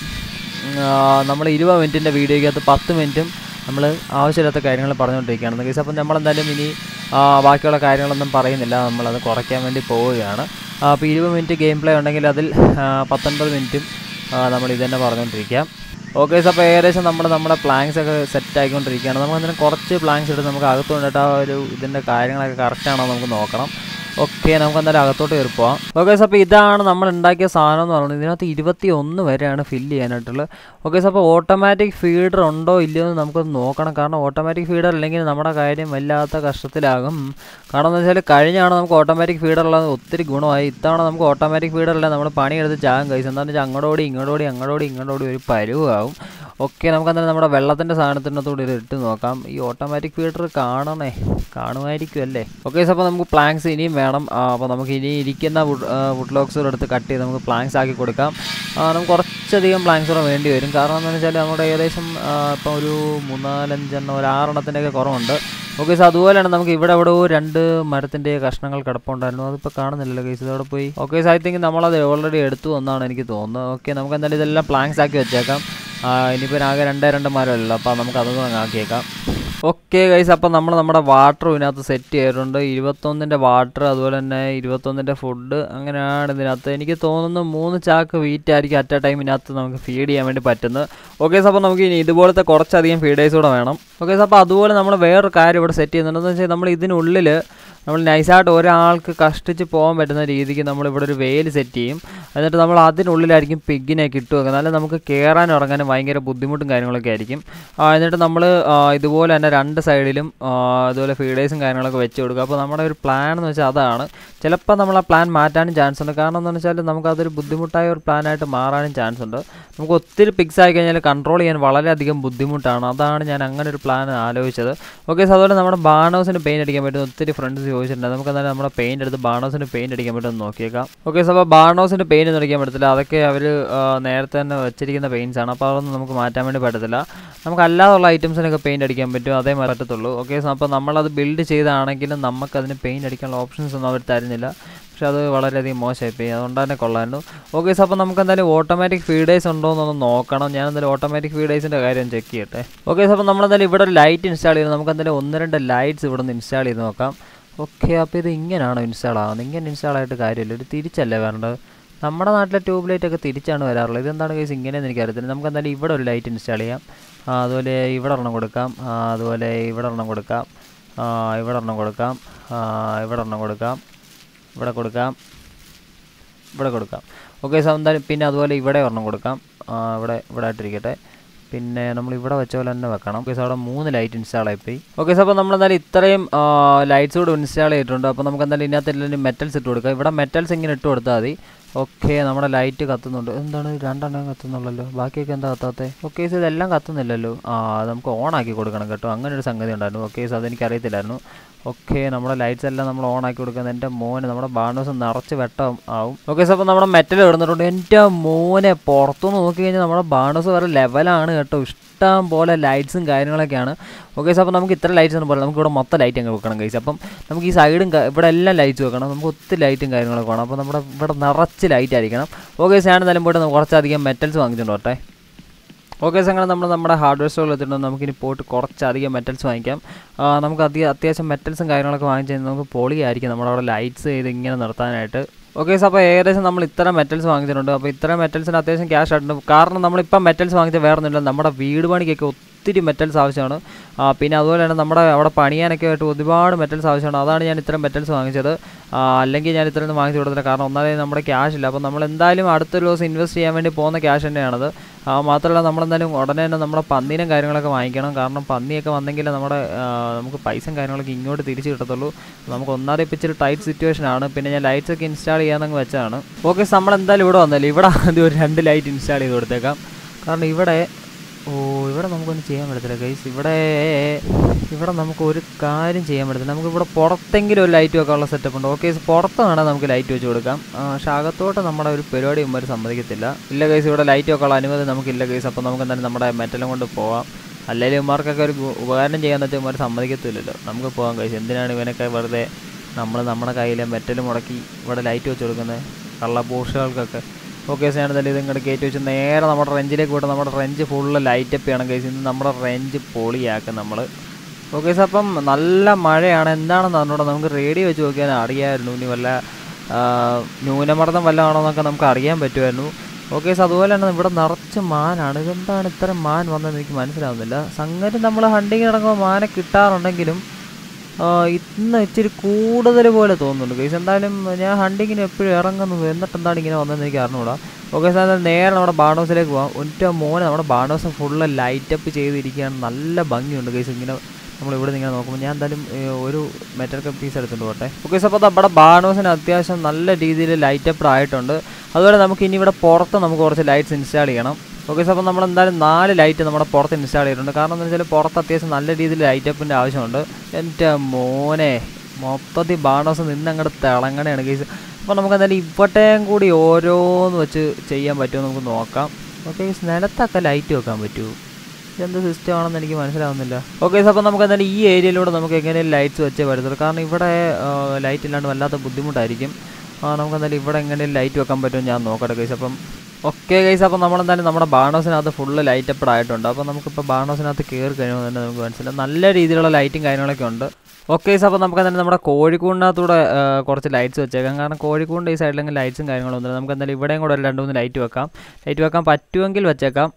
നമ്മൾ ഇരുപത് മിനിറ്റിൻ്റെ വീഡിയോയ്ക്കകത്ത് പത്ത് മിനിറ്റും നമ്മൾ ആവശ്യമില്ലാത്ത കാര്യങ്ങൾ പറഞ്ഞുകൊണ്ടിരിക്കുകയാണ് കേസ്. അപ്പം നമ്മളെന്തായാലും ഇനി ബാക്കിയുള്ള കാര്യങ്ങളൊന്നും പറയുന്നില്ല, നമ്മളത് കുറയ്ക്കാൻ വേണ്ടി പോവുകയാണ്. അപ്പോൾ ഇരുപത് മിനിറ്റ് ഗെയിം പ്ലേ ഉണ്ടെങ്കിൽ അതിൽ പത്തൊൻപത് മിനിറ്റും നമ്മൾ ഇത് തന്നെ പറഞ്ഞുകൊണ്ടിരിക്കാം. ഓക്കെ, അപ്പോൾ ഏകദേശം നമ്മൾ നമ്മുടെ പ്ലാങ്സ് ഒക്കെ സെറ്റ് ആയിക്കൊണ്ടിരിക്കുകയാണ്. നമ്മൾ അതിന് കുറച്ച് പ്ലാങ്സ് എടുത്ത് നമുക്ക് അകത്ത് കൊണ്ടിട്ട് ആ ഒരു ഇതിൻ്റെ കാര്യങ്ങളൊക്കെ കറക്റ്റാണോ നമുക്ക് നോക്കണം. ഓക്കെ, നമുക്ക് എന്തായാലും അകത്തോട്ട് കയറി പോവാം. ഓക്കെ, അപ്പോൾ ഇതാണ് നമ്മൾ ഉണ്ടാക്കിയ സാധനം എന്ന് പറയുന്നത്. ഇതിനകത്ത് ഇരുപത്തി ഒന്ന് വരെയാണ് ഫില്ല് ചെയ്യാനായിട്ടുള്ളത്. ഓക്കെ, അപ്പോൾ ഓട്ടോമാറ്റിക് ഫീഡർ ഉണ്ടോ ഇല്ലയോ എന്ന് നമുക്കൊന്ന് നോക്കണം. കാരണം ഓട്ടോമാറ്റിക് ഫീഡർ അല്ലെങ്കിൽ നമ്മുടെ കാര്യം വല്ലാത്ത കഷ്ടത്തിലാകും. കാരണം എന്ന് വെച്ചാൽ കഴിഞ്ഞാണ് നമുക്ക് ഓട്ടോമാറ്റിക് ഫീഡറുള്ളത് ഒത്തിരി ഗുണമായി. ഇത്തവണ നമുക്ക് ഓട്ടോമാറ്റിക് ഫീഡറല്ല നമ്മൾ പണിയെടുത്ത് ചാകും കഴിച്ചു. എന്താണെന്ന് വെച്ചാൽ അങ്ങോട്ടോടി ഇങ്ങോട്ടോടി അങ്ങോട്ടോടി ഇങ്ങോട്ടോടി ഒരു പരുവാകും. ഓക്കെ, നമുക്ക് എന്തായാലും നമ്മുടെ വെള്ളത്തിൻ്റെ സാധനത്തിനകത്തോട് ഇത് ഇട്ട് നോക്കാം. ഈ ഓട്ടോമാറ്റിക് ഫീഡർ കാണണേ കാണുമായിരിക്കും അല്ലേ. ഓക്കെ, അപ്പോൾ നമുക്ക് പ്ലാങ്സ് ഇനിയും വേണം. അപ്പോൾ നമുക്ക് ഇനി ഇരിക്കുന്ന വുഡ് വുഡ് ലോക്സുകൾ എടുത്ത് കട്ട് ചെയ്ത് നമുക്ക് പ്ലാങ്സ് ആക്കി കൊടുക്കാം. നമുക്ക് കുറച്ചധികം പ്ലാങ്സ് കൂടെ വേണ്ടി വരും. കാരണം എന്താണെന്ന് വെച്ചാൽ നമ്മുടെ ഏകദേശം ഇപ്പം ഒരു മൂന്നാലഞ്ചെണ്ണം ഒരു ആറെണ്ണത്തിൻ്റെയൊക്കെ കുറവുണ്ട്. ഓക്കെ, സോ അതുപോലെയാണ് നമുക്ക് ഇവിടെ ഇവിടെ രണ്ട് മരത്തിൻ്റെ കഷ്ണങ്ങൾ കിടപ്പുണ്ടായിരുന്നു. അതിപ്പോൾ കാണുന്നില്ലല്ലോ കേസ്, ഇതവിടെ പോയി. ഓക്കെ, സോ ഐ തിങ്ക് നമ്മളത് ഓൾറെഡി എടുത്തു എന്നാണ് എനിക്ക് തോന്നുന്നത്. ഓക്കെ, നമുക്ക് എന്തായാലും ഇതെല്ലാം പ്ലാങ്സ് ആക്കി വെച്ചേക്കാം. ഇനിയിപ്പോൾ ആകെ രണ്ടേ രണ്ട് മരമല്ലോ, അപ്പോൾ നമുക്ക് അതൊന്നും അങ്ങ് ആക്കിയേക്കാം. ഓക്കെ ഗൈസ്, അപ്പോൾ നമ്മൾ നമ്മുടെ വാട്ടർ ഇതിനകത്ത് സെറ്റ് ചെയ്തിട്ടുണ്ട്. ഇരുപത്തൊന്നിൻ്റെ വാട്ടർ അതുപോലെ തന്നെ ഇരുപത്തൊന്നിൻ്റെ ഫുഡ് അങ്ങനെയാണ് ഇതിനകത്ത്. എനിക്ക് തോന്നുന്നു മൂന്ന് ചാക്ക് വീറ്റ് ആയിരിക്കും അറ്റ് എ ടൈം ഇതിനകത്ത് നമുക്ക് ഫീഡ് ചെയ്യാൻ വേണ്ടി പറ്റുന്നത്. ഓക്കെ, അപ്പോൾ നമുക്ക് ഇനി ഇതുപോലത്തെ കുറച്ചധികം ഫീഡേഴ്സ് കൂടെ വേണം. ഓക്കെ, അപ്പോൾ അതുപോലെ നമ്മൾ വേറൊരു കാര്യം ഇവിടെ സെറ്റ് ചെയ്യുന്നുണ്ടെന്ന് വെച്ചാൽ നമ്മൾ ഇതിനുള്ളിൽ നമ്മൾ നൈസായിട്ട് ഒരാൾക്ക് കഷ്ടിച്ച് പോകാൻ പറ്റുന്ന രീതിക്ക് നമ്മളിവിടെ ഒരു വെയിൽ സെറ്റ് ചെയ്യും. എന്നിട്ട് നമ്മൾ അതിനുള്ളിലായിരിക്കും പിഗിനെ കിട്ടുക. എന്നാലും നമുക്ക് കയറാനും ഇറങ്ങാനും ഭയങ്കര ബുദ്ധിമുട്ടും കാര്യങ്ങളൊക്കെ ആയിരിക്കും. എന്നിട്ട് നമ്മൾ ഇതുപോലെ തന്നെ രണ്ട് സൈഡിലും ഇതുപോലെ ഫീഡേഴ്സും കാര്യങ്ങളൊക്കെ വെച്ച് കൊടുക്കുക. അപ്പോൾ നമ്മുടെ ഒരു പ്ലാൻ എന്ന് വെച്ചാൽ അതാണ്. ചിലപ്പോൾ നമ്മൾ ആ പ്ലാൻ മാറ്റാനും ചാൻസ് ഉണ്ട്. കാരണം എന്താണെന്ന് വെച്ചാൽ നമുക്കതൊരു ബുദ്ധിമുട്ടായ ഒരു പ്ലാനായിട്ട് മാറാനും ചാൻസ് ഉണ്ട്. നമുക്ക് ഒത്തിരി പിക്സ് ആയി കഴിഞ്ഞാൽ കൺട്രോൾ ചെയ്യാൻ വളരെയധികം ബുദ്ധിമുട്ടാണ്. അതാണ് ഞാൻ അങ്ങനെ ഒരു പ്ലാൻ ആലോചിച്ചത്. ഓക്കെ, സോ അതുപോലെ നമ്മുടെ ബാണേഴ്സിന് പെയിൻറ്റ് അടിക്കാൻ പറ്റുന്ന ഒത്തിരി ഫ്രണ്ട്സ് ചോദിച്ചിട്ടുണ്ട്. നമുക്ക് എന്തായാലും നമ്മുടെ പെയിൻറ്റ് എടുത്ത് ബാണേഴ്സിന് പെയിൻറ്റ് അടിക്കാൻ പറ്റുമെന്ന് നോക്കിയേക്കാം. ഓക്കെ, സോ അപ്പോൾ ബാണേഴ്സിന് പെയിൻറ്റ് ഒന്നും അടിക്കാൻ പറ്റത്തില്ല. അതൊക്കെ അവർ നേരത്തെ തന്നെ വെച്ചിരിക്കുന്ന പെയിൻറ്റ്സ് ആണ്. അപ്പോൾ അതൊന്നും നമുക്ക് മാറ്റാൻ വേണ്ടി പറ്റത്തില്ല. നമുക്ക് അല്ലാതുള്ള ഐറ്റംസിനൊക്കെ പെയിൻറ്റ് അടിക്കാൻ പറ്റും, അതേ പറ്റത്തുള്ളൂ. ഓക്കെ, സോ അപ്പോൾ നമ്മളത് ബിൽഡ് ചെയ്താണെങ്കിലും നമുക്കതിന് പെയിൻറ്റ് അടിക്കാനുള്ള ഓപ്ഷൻസ് ഒന്നും അവർ തരുന്നില്ല. പക്ഷെ അത് വളരെയധികം മോശമായിപ്പോയി, അതുകൊണ്ട് തന്നെ കൊള്ളായിരുന്നു. ഓക്കെ, സോ അപ്പോൾ നമുക്ക് എന്തായാലും ഓട്ടോമാറ്റിക് ഫീഡേഴ്സ് ഉണ്ടോ എന്നൊന്ന് നോക്കണം. ഞാൻ എന്തായാലും ഓട്ടോമാറ്റിക് ഫീഡേഴ്സിൻ്റെ കാര്യം ചെക്ക് ചെയ്യട്ടെ. ഓക്കെ, സോ അപ്പോൾ നമ്മളെന്തായാലും ഇവിടെ ഒരു ലൈറ്റ് ഇൻസ്റ്റാൾ ചെയ്ത് നമുക്ക് എന്തായാലും ഒന്ന് രണ്ട് ലൈറ്റ്സ് ഇവിടെ നിന്ന് ഇൻസ്റ്റാൾ ചെയ്ത് നോക്കാം. ഓക്കെ, അപ്പോൾ ഇത് ഇങ്ങനെയാണോ ഇൻസ്റ്റാൾ ആകുന്നത്? ഇങ്ങനെ ഇൻസ്റ്റാൾ ആയിട്ട് കാര്യമില്ല, ഒരു തിരിച്ചല്ലേ വരേണ്ടത്. നമ്മുടെ നാട്ടിലെ ട്യൂബ് ലൈറ്റ് ഒക്കെ തിരിച്ചാണ് വരാറുള്ളത്. ഇതെന്താണ് കേസ് ഇങ്ങനെയെന്ന് എനിക്കറിയത്തില്ല. നമുക്ക് എന്തായാലും ഇവിടെ ഒരു ലൈറ്റ് ഇൻസ്റ്റാൾ ചെയ്യാം. അതുപോലെ ഇവിടെ ഒരെണ്ണം കൊടുക്കാം, അതുപോലെ ഇവിടെ ഒരെണ്ണം കൊടുക്കാം, ഇവിടെ ഒരെണ്ണം കൊടുക്കാം, ഇവിടെ ഒരെണ്ണം കൊടുക്കാം, ഇവിടെ കൊടുക്കാം, ഇവിടെ കൊടുക്കാം. ഓക്കെ, സോ എന്തായാലും പിന്നെ അതുപോലെ ഇവിടെ ഒരെണ്ണം കൊടുക്കാം, ഇവിടെ ഇവിടെ ആയിട്ടിരിക്കട്ടെ. പിന്നെ നമ്മൾ ഇവിടെ വെച്ച പോലെ തന്നെ വെക്കണം. ഓക്കെ, സോ അവിടെ മൂന്ന് ലൈറ്റ് ഇൻസ്റ്റാൾ ആയിപ്പോയി. ഓക്കെ, സോ അപ്പോൾ നമ്മളെന്തായാലും ഇത്രയും ലൈറ്റ്സ് കൂടെ ഇൻസ്റ്റാൾ ചെയ്തിട്ടുണ്ട്. അപ്പോൾ നമുക്ക് എന്തായാലും ഇതിനകത്ത് എല്ലാവരും മെറ്റൽസ് ഇട്ട് കൊടുക്കാം. ഇവിടെ മെറ്റൽസ് ഇങ്ങനെ ഇട്ട് കൊടുത്താൽ മതി. ഓക്കെ, നമ്മുടെ ലൈറ്റ് കത്തുന്നുണ്ട്. എന്താണ് രണ്ടെണ്ണം കത്തുന്നുള്ളല്ലോ, ബാക്കിയൊക്കെ എന്താ കത്താത്തത്? ഓക്കെ, സോ ഇതെല്ലാം കത്തുന്നില്ലല്ലോ. ആ, നമുക്ക് ഓൺ ആക്കി കൊടുക്കണം കേട്ടോ, അങ്ങനെ ഒരു സംഗതി ഉണ്ടായിരുന്നു. ഓക്കെ, സോ അതെനിക്കറിയത്തില്ലായിരുന്നു. ഓക്കെ, നമ്മുടെ ലൈറ്റ്സ് എല്ലാം നമ്മൾ ഓൺ ആക്കി കൊടുക്കുന്നത്. എൻ്റെ മോനെ നമ്മുടെ ബാണേഴ്സ് നിറച്ച് വെട്ടം ആവും. ഓക്കെ, സോ അപ്പോൾ നമ്മുടെ മെറ്റൽ ഇടുന്നിട്ടുണ്ട്. എൻ്റെ മോനെ പുറത്തുനിന്ന് നോക്കി കഴിഞ്ഞാൽ നമ്മുടെ ബാണേഴ്സ് വേറെ ലെവലാണ് കേട്ടോ. ഇഷ്ടം പോലെ ലൈറ്റ്സും കാര്യങ്ങളൊക്കെയാണ്. ഓക്കെ, സോ അപ്പോൾ നമുക്ക് ഇത്ര ലൈറ്റ്സ് ഒന്നും പോലെ നമുക്ക് ഇവിടെ മൊത്തം ലൈറ്റ് അങ്ങ് വെക്കണം കഴിച്ച്. അപ്പം നമുക്ക് ഈ സൈഡും ഇവിടെ എല്ലാം ലൈറ്റ്സ് വെക്കണം. നമുക്ക് ഒത്തിരി ലൈറ്റും കാര്യങ്ങളൊക്കെ വേണം. അപ്പോൾ നമ്മുടെ ഇവിടെ നിറച്ച് ലൈറ്റ് ആയിരിക്കണം. ഓക്കെ, സോ ഞാൻ എന്തായാലും പോയിട്ട് കുറച്ചധികം മെറ്റൽസ് വാങ്ങിച്ചിട്ടുണ്ട് കേട്ടെ. ഓക്കെ, സോ അങ്ങനെ നമ്മൾ നമ്മുടെ ഹാർഡ്വെയർ സ്റ്റോറിൽ എത്തിയിട്ടുണ്ട്. നമുക്കിനി പോയിട്ട് കുറച്ചധികം മെറ്റൽസ് വാങ്ങിക്കാം. നമുക്ക് അധികം അത്യാവശ്യം മെറ്റൽസും കാര്യങ്ങളൊക്കെ വാങ്ങിച്ച് കഴിഞ്ഞാൽ നമുക്ക് പൊളിയായിരിക്കും നമ്മുടെ അവിടെ ലൈറ്റ്സ് ചെയ്ത് ഇങ്ങനെ നിർത്താനായിട്ട്. ഓക്കെ സാർ, അപ്പോൾ ഏകദേശം നമ്മൾ ഇത്ര മെറ്റൽസ് വാങ്ങിച്ചിട്ടുണ്ട്. അപ്പോൾ ഇത്ര മെറ്റൽസിന് അത്യാവശ്യം ക്യാഷ് ആയിട്ടുണ്ട്. കാരണം നമ്മളിപ്പം മെറ്റൽസ് വാങ്ങിച്ച വേറെ ഒന്നുമില്ല, നമ്മുടെ വീട് പണിക്കൊക്കെ ഒത്തിരി മെറ്റൽസ് ആവശ്യമാണ്. പിന്നെ അതുപോലെ തന്നെ നമ്മുടെ അവിടെ പണിയാനൊക്കെ ആയിട്ട് ഒരുപാട് മെറ്റൽസ് ആവശ്യമാണ്. അതാണ് ഞാൻ ഇത്രയും മെറ്റൽസ് വാങ്ങിച്ചത്. അല്ലെങ്കിൽ ഞാൻ ഇത്രയൊന്നും വാങ്ങിച്ചു കൊടുത്തില്ല, കാരണം ഒന്നാമതേ നമ്മുടെ ക്യാഷ് ഇല്ല. അപ്പോൾ നമ്മൾ എന്തായാലും അടുത്തൊരു ദിവസം ഇൻവെസ്റ്റ് ചെയ്യാൻ വേണ്ടി പോകുന്ന ക്യാഷ് തന്നെയാണത്. മാത്രമല്ല നമ്മളെന്തായാലും ഉടനെ തന്നെ നമ്മുടെ പന്നീനും കാര്യങ്ങളൊക്കെ വാങ്ങിക്കണം. കാരണം പന്നിയൊക്കെ വന്നെങ്കിൽ നമ്മുടെ നമുക്ക് പൈസയും കാര്യങ്ങളൊക്കെ ഇങ്ങോട്ട് തിരിച്ച് കിട്ടത്തുള്ളൂ. നമുക്ക് ഒന്നാമത് ഇപ്പം ഇച്ചിരി ടൈറ്റ് സിറ്റുവേഷൻ ആണ്. പിന്നെ ഞാൻ ലൈറ്റ്സ് ഒക്കെ ഇൻസ്റ്റാൾ ചെയ്യാമെന്നങ്ങ് വെച്ചതാണ്. ഓക്കെ, നമ്മളെന്തായാലും ഇവിടെ വന്നല്ലോ, ഇവിടെ ആദ്യം ഒരു രണ്ട് ലൈറ്റ് ഇൻസ്റ്റാൾ ചെയ്ത് കൊടുത്തേക്കാം. കാരണം ഇവിടെ ഓ ഇവിടെ നമുക്കൊന്നും ചെയ്യാൻ പറ്റത്തില്ല ഗൈസ്. ഇവിടെ ഇവിടെ നമുക്ക് ഒരു കാര്യം ചെയ്യാൻ പറ്റത്തില്ല. നമുക്കിവിടെ പുറത്തെങ്കിലും ഒരു ലൈറ്റ് വെക്കാനുള്ള സെറ്റപ്പ് ഉണ്ട്. ഓക്കെ, പുറത്ത് വേണം നമുക്ക് ലൈറ്റ് വെച്ച് കൊടുക്കാം. പക്ഷേ അകത്തോട്ട് നമ്മുടെ ഒരു പരിപാടി ഇവന്മാർ സമ്മതിക്കത്തില്ല. ഇല്ല ഗൈസ്, ഇവിടെ ലൈറ്റ് വെക്കാനുള്ള അനുമതി നമുക്കില്ല ഗൈസ്. അപ്പോൾ നമുക്ക് എന്തായാലും നമ്മുടെ മെറ്റലും കൊണ്ട് പോകാം. അല്ലെങ്കിൽ ഇവന്മാർക്കൊക്കെ ഒരു ഉപകാരം ചെയ്യാന്ന് വെച്ചാൽ ഇവന്മാർ സമ്മതിക്കത്തില്ലല്ലോ. നമുക്ക് പോകാം ഗൈസ്. എന്തിനാണ് ഇവനൊക്കെ വെറുതെ നമ്മൾ നമ്മുടെ കയ്യിലെ മെറ്റൽ മുടക്കി ഇവിടെ ലൈറ്റ് വെച്ച് കൊടുക്കുന്നത് കള്ള പോഷകൾക്കൊക്കെ. ഓക്കെ, ഞാൻ എന്തായാലും ഇത് ഇങ്ങോട്ട് കയറ്റി വെച്ച് നേരെ നമ്മുടെ റെഞ്ചിലേക്ക് പോയിട്ട് നമ്മുടെ റെഞ്ച് ഫുള്ള് ലൈറ്റപ്പ് ചെയ്യണം ഗൈസ്. ഇന്ന് നമ്മുടെ റെഞ്ച് പൊളിയാക്കും നമ്മൾ. ഓക്കെ സാർ, അപ്പം നല്ല മഴയാണ്. എന്താണെന്ന് അറിഞ്ഞൂടാ, നമുക്ക് റേഡിയോ വെച്ച് നോക്കിയാൽ അറിയാമായിരുന്നു ഇനി വല്ല ന്യൂനമർദ്ദം വല്ലതും ആണോ എന്നൊക്കെ നമുക്ക് അറിയാൻ പറ്റുമായിരുന്നു. ഓക്കെ സാർ, അതുപോലെ തന്നെ ഇവിടെ നിറച്ച് മാനാണ്. ഇതെന്താണ് ഇത്ര മാൻ വന്നതെന്ന് എനിക്ക് മനസ്സിലാവുന്നില്ല. സംഗതി നമ്മൾ ഹണ്ടിങ് ഇറങ്ങുമ്പോൾ മാനെ കിട്ടാറുണ്ടെങ്കിലും ഇന്ന് ഇച്ചിരി കൂടുതൽ പോലെ തോന്നുന്നുണ്ട് ഗൈസ്. എന്തായാലും ഞാൻ ഹണ്ടിങ്ങിന് എപ്പോഴും ഇറങ്ങുന്നത്, എന്നിട്ട് എന്താണ് ഇങ്ങനെ വന്നതെന്ന് എനിക്ക് അറിഞ്ഞൂടാ. ഓക്കെ സാർ, നേരെ നമ്മുടെ ബാർഡ് ഹൗസിലേക്ക് പോകാം. ഒറ്റ മോനെ നമ്മുടെ ബാർഡ് ഹൗസ് ഫുള്ള് ലൈറ്റപ്പ് ചെയ്തിരിക്കുകയാണ്. നല്ല ഭംഗിയുണ്ട് ഗൈസ്. ഇങ്ങനെ നമ്മളിവിടെ നിന്ന് ഇങ്ങനെ നോക്കുമ്പോൾ ഞാൻ എന്തായാലും ഒരു മെറ്റൽ കപ്പ് പീസ് എടുത്തുകൊണ്ട് പോട്ടെ. ഓക്കെ സാർ, അപ്പോൾ നമ്മുടെ ബാർഡ് ഹൗസിന് അത്യാവശ്യം നല്ല രീതിയിൽ ലൈറ്റപ്പ് ആയിട്ടുണ്ട്. അതുപോലെ നമുക്ക് ഇനി ഇവിടെ പുറത്ത് നമുക്ക് കുറച്ച് ലൈറ്റ്സ് ഇൻസ്റ്റാൾ ചെയ്യണം. ഓക്കെ സാർ, അപ്പോൾ നമ്മൾ എന്തായാലും നാല് ലൈറ്റ് നമ്മുടെ പുറത്ത് ഇൻസ്റ്റാൾ ചെയ്തിട്ടുണ്ട്. കാരണം എന്താ വെച്ചാൽ പുറത്ത് അത്യാവശ്യം നല്ല രീതിയിൽ ലൈറ്റപ്പിൻ്റെ ആവശ്യമുണ്ട്. എൻ്റെ മോനെ മൊത്തത്തിൽ ബാർഡ് ഹൗസ് നിന്ന് അങ്ങോട്ട് തിളങ്ങണയാണ് ഗൈസ്. അപ്പോൾ നമുക്ക് എന്തായാലും ഇവട്ടേയും കൂടി ഓരോന്ന് വെച്ച് ചെയ്യാൻ പറ്റുമോ നമുക്ക് നോക്കാം. ഓക്കെ, നിലത്തൊക്കെ ലൈറ്റ് വെക്കാൻ പറ്റുമോ? ഇതെന്ത് സിസ്റ്റം ആണെന്ന് എനിക്ക് മനസ്സിലാവുന്നില്ല. ഓക്കെ സാർ, അപ്പോൾ നമുക്ക് എന്തായാലും ഈ ഏരിയയിലൂടെ നമുക്ക് എങ്ങനെയും ലൈറ്റ്സ് വെച്ചേ പറ്റത്തുള്ളൂ. കാരണം ഇവിടെ ലൈറ്റ് ഇല്ലാണ്ട് വല്ലാത്ത ബുദ്ധിമുട്ടായിരിക്കും. നമുക്ക് എന്തായാലും ഇവിടെ എങ്ങനെയും ലൈറ്റ് വെക്കാൻ പറ്റുമോ ഞാൻ നോക്കട്ടെ ഗൈസ്. അപ്പം ഓക്കെ ഗൈസ്, അപ്പോൾ നമ്മളെന്തായാലും നമ്മുടെ ബാർഡ് ഹൗസിനകത്ത് ഫുള്ള് ലൈറ്റപ്പ് ആയിട്ടുണ്ട്. അപ്പോൾ നമുക്കിപ്പോൾ ബാർഡ് ഹൗസിനകത്ത് കയറി കഴിയുമ്പോൾ തന്നെ നമുക്ക് മനസ്സിലാവും നല്ല രീതിയിലുള്ള ലൈറ്റും കാര്യങ്ങളൊക്കെ ഉണ്ട്. ഓക്കെ ഗൈസ്, അപ്പോൾ നമുക്ക് എന്തായാലും നമ്മുടെ കോഴിക്കൂടിനകത്തൂടെ കുറച്ച് ലൈറ്റ്സ് വെച്ചേക്കാം. കാരണം കോഴിക്കൂടിൻ്റെ ഈ സൈഡിലെങ്കിൽ ലൈറ്റ്സും കാര്യങ്ങളൊന്നും ഇല്ല. നമുക്ക് എന്തായാലും ഇവിടെയും കൂടെ ഒരു രണ്ട് മൂന്ന് ലൈറ്റ് വെക്കാം. ലൈറ്റ് വെക്കാൻ പറ്റുമെങ്കിൽ വെച്ചേക്കാം.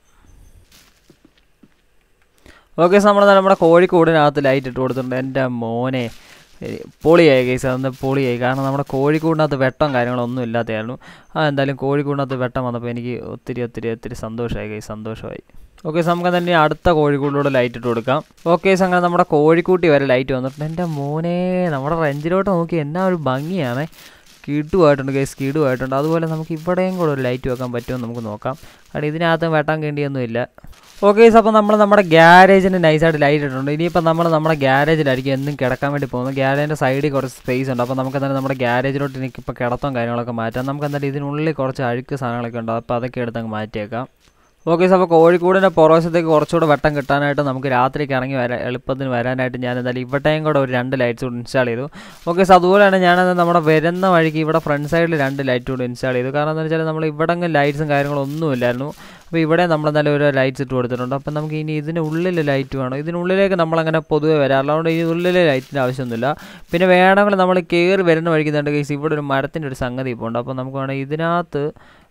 ഓക്കെ, നമ്മൾ നമ്മുടെ കോഴിക്കൂടിനകത്ത് ലൈറ്റ് ഇട്ട് കൊടുത്തിട്ടുണ്ട്. എൻ്റെ മോനെ പൊളിയായി ഗൈസ്, അതൊന്ന് പൊളിയായി. കാരണം നമ്മുടെ കോഴിക്കൂടിനകത്ത് വെട്ടം കാര്യങ്ങളൊന്നും ഇല്ലാത്തതായിരുന്നു. ആ എന്തായാലും കോഴിക്കൂടിനകത്ത് വെട്ടം വന്നപ്പോൾ എനിക്ക് ഒത്തിരി ഒത്തിരി ഒത്തിരി സന്തോഷമായി ഗൈസ്, സന്തോഷമായി. ഓക്കെ, നമുക്ക് തന്നെ അടുത്ത കോഴിക്കൂടിലൂടെ ലൈറ്റ് ഇട്ട് കൊടുക്കാം. ഓക്കെ, അങ്ങനെ നമ്മുടെ കോഴിക്കൂട്ടി വരെ ലൈറ്റ് വന്നിട്ടുണ്ട്. എൻ്റെ മോനെ നമ്മുടെ റെഞ്ചിലോട്ട് നോക്കി എന്നാ ഒരു ഭംഗിയാണ്. കിടുവായിട്ടുണ്ട് ഗൈസ്, കിടുവായിട്ടുണ്ട്. അതുപോലെ നമുക്ക് ഇവിടെയും കൂടെ ഒരു ലൈറ്റ് വെക്കാൻ പറ്റുമെന്ന് നമുക്ക് നോക്കാം. കാരണം ഇതിനകത്ത് വെട്ടാൻ വേണ്ടിയൊന്നുമില്ല. ഓക്കെ, അപ്പോൾ നമ്മൾ നമ്മുടെ ഗ്യാരേജിന് നൈസായിട്ട് ലൈറ്റ് ഇട്ടിട്ടുണ്ട്. ഇനിയിപ്പോൾ നമ്മൾ നമ്മുടെ ഗ്യാരേജിലായിരിക്കും എന്നും കിടക്കാൻ വേണ്ടി പോകുന്നത്. ഗ്യാരേജിൻ്റെ സൈഡിൽ കുറച്ച് സ്പേസ് ഉണ്ട്. അപ്പോൾ നമുക്ക് എന്തായാലും നമ്മുടെ ഗ്യാരേജിലോട്ട് എനിക്കിപ്പോൾ കിടത്തം കാര്യങ്ങളൊക്കെ മാറ്റാം. നമുക്ക് എന്തായാലും ഇതിനുള്ളിൽ കുറച്ച് അഴുക്ക് സാധനങ്ങളൊക്കെ ഉണ്ട്. അപ്പോൾ അതൊക്കെ എടുത്ത് അങ്ങ് മാറ്റിയേക്കാം. ഓക്കെ, അപ്പോൾ കോഴിക്കോടിൻ്റെ പുറവശത്തേക്ക് കുറച്ചുകൂടെ വെട്ടം കിട്ടാനായിട്ട് നമുക്ക് രാത്രിക്ക് ഇറങ്ങി വരാൻ എളുപ്പത്തിന് വരാനായിട്ട് ഞാൻ എന്തായാലും ഇവിടെയും കൂടെ ഒരു രണ്ട് ലൈറ്റ്സ് കൂടെ ഇൻസ്റ്റാൾ ചെയ്തു. ഓക്കെ, സോ അതുപോലെ തന്നെ ഞാനത് നമ്മുടെ വരുന്ന വഴിക്ക് ഇവിടെ ഫ്രണ്ട് സൈഡിൽ രണ്ട് ലൈറ്റ് കൂടെ ഇൻസ്റ്റാൾ ചെയ്തു. കാരണം എന്താണെന്ന് വെച്ചാൽ നമ്മൾ ഇവിടെ ലൈറ്റ്സും കാര്യങ്ങളൊന്നും ഇല്ലായിരുന്നു. അപ്പോൾ ഇവിടെ നമ്മളെന്തായാലും ഒരു ലൈറ്റ്സ് ഇട്ട് കൊടുത്തിട്ടുണ്ട്. അപ്പം നമുക്ക് ഇനി ഇതിനുള്ളിൽ ലൈറ്റ് വേണം. ഇതിനുള്ളിലേക്ക് നമ്മളങ്ങനെ പൊതുവെ വരാറില്ല. അതുകൊണ്ട് ഈ ഉള്ളിലെ ലൈറ്റിൻ്റെ ആവശ്യമൊന്നുമില്ല. പിന്നെ വേണമെങ്കിൽ നമ്മൾ കയറി വരുന്ന വഴിക്കുന്നുണ്ട് കേസ് ഇവിടെ ഒരു മരത്തിൻ്റെ ഒരു സംഗതി ഇപ്പോൾ ഉണ്ട്. അപ്പോൾ നമുക്ക് വേണമെങ്കിൽ ഇതിനകത്ത്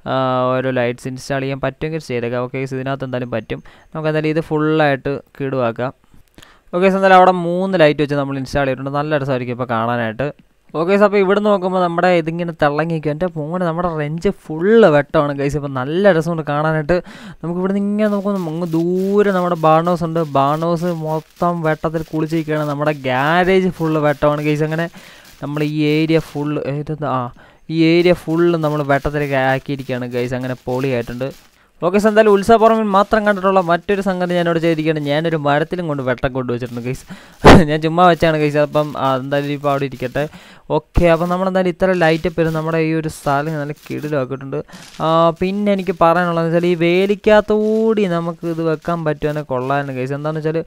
ഓരോ ലൈറ്റ്സ് ഇൻസ്റ്റാൾ ചെയ്യാൻ പറ്റുമെങ്കിൽ ചെയ്തേക്കാം. ഓക്കെ, ഇതിനകത്ത് എന്തായാലും പറ്റും. നമുക്ക് എന്തായാലും ഇത് ഫുള്ളായിട്ട് കിടുവാക്കാം. ഓക്കെ, എന്തായാലും അവിടെ മൂന്ന് ലൈറ്റ് വെച്ച് നമ്മൾ ഇൻസ്റ്റാൾ ചെയ്തിട്ടുണ്ട്. നല്ല രസമായിരിക്കും ഇപ്പോൾ കാണാനായിട്ട്. ഓക്കെ, അപ്പോൾ ഇവിടെ നോക്കുമ്പോൾ നമ്മുടെ ഇതിങ്ങനെ തിളങ്ങിക്കും. എൻ്റെ ഫോണ് നമ്മുടെ റെഞ്ച് ഫുള്ള് വെട്ടമാണ് ഗൈസ്. ഇപ്പോൾ നല്ല രസമുണ്ട് കാണാനായിട്ട്. നമുക്ക് ഇവിടെ നിന്ന് ഇങ്ങനെ നോക്കുമ്പോൾ അങ്ങ് ദൂരെ നമ്മുടെ ബാർഡ് ഹൗസ് ഉണ്ട്. ബാർഡ് ഹൗസ് മൊത്തം വെട്ടത്തിൽ കുളിച്ചിരിക്കുകയാണ്. നമ്മുടെ ഗ്യാരേജ് ഫുള്ള് വെട്ടമാണ് ഗൈസ്. അങ്ങനെ നമ്മൾ ഈ ഏരിയ ഫുള്ള് ഇതെന്താ ആ ഈ ഏരിയ ഫുള്ള് നമ്മൾ വെട്ടത്തിലേക്ക് ആക്കിയിരിക്കുകയാണ് ഗൈസ്. അങ്ങനെ പൊളിയായിട്ടുണ്ട്. ഓക്കെ, എന്തായാലും ഉത്സവപ്പുറമിൽ മാത്രം കണ്ടിട്ടുള്ള മറ്റൊരു സംഗതി ഞാനിവിടെ ചെയ്തിരിക്കുകയാണ്. ഞാനൊരു മരത്തിലും കൊണ്ട് വെട്ടം കൊണ്ട് വെച്ചിട്ടുണ്ട് ഗൈസ്. ഞാൻ ചുമ്മാ വെച്ചാണ് ഗൈസ്. അപ്പം എന്തായാലും ഇപ്പോൾ അവിടെ ഇരിക്കട്ടെ. ഓക്കെ, അപ്പം നമ്മളെന്തായാലും ഇത്ര ലൈറ്റ് വരും നമ്മുടെ ഈ ഒരു സ്ഥലം നല്ല കിടിലാക്കിയിട്ടുണ്ട്. പിന്നെ എനിക്ക് പറയാനുള്ളതെന്ന് വെച്ചാൽ ഈ വേലിക്കകത്തുകൂടി നമുക്ക് ഇത് വെക്കാൻ പറ്റുമെന്നെ കൊള്ളാനും ഗൈസ്. എന്താണെന്ന് വെച്ചാൽ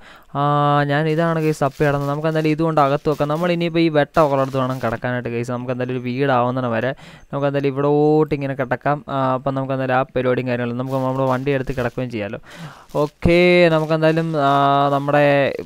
ഞാൻ ഇതാണ് ഗൈസ് തപ്പി കിടന്നത്. നമുക്ക് എന്തായാലും ഇതുകൊണ്ട് അകത്ത് വെക്കാം. നമ്മൾ ഇനിയിപ്പോൾ ഈ വെട്ടം ഉള്ളിടത്ത് വേണം കിടക്കാനായിട്ട് ഗൈസ്. നമുക്ക് എന്തായാലും ഒരു വീടാവുന്നതിന് വരെ നമുക്ക് എന്തായാലും ഇവിടോട്ട് ഇങ്ങനെ കിടക്കാം. അപ്പം നമുക്ക് എന്തായാലും ആ പരിപാടിയും കാര്യങ്ങളും നമുക്ക് നമ്മുടെ വണ്ടി എടുത്ത് കിടക്കുകയും ചെയ്യാമല്ലോ. ഓക്കെ, നമുക്കെന്തായാലും നമ്മുടെ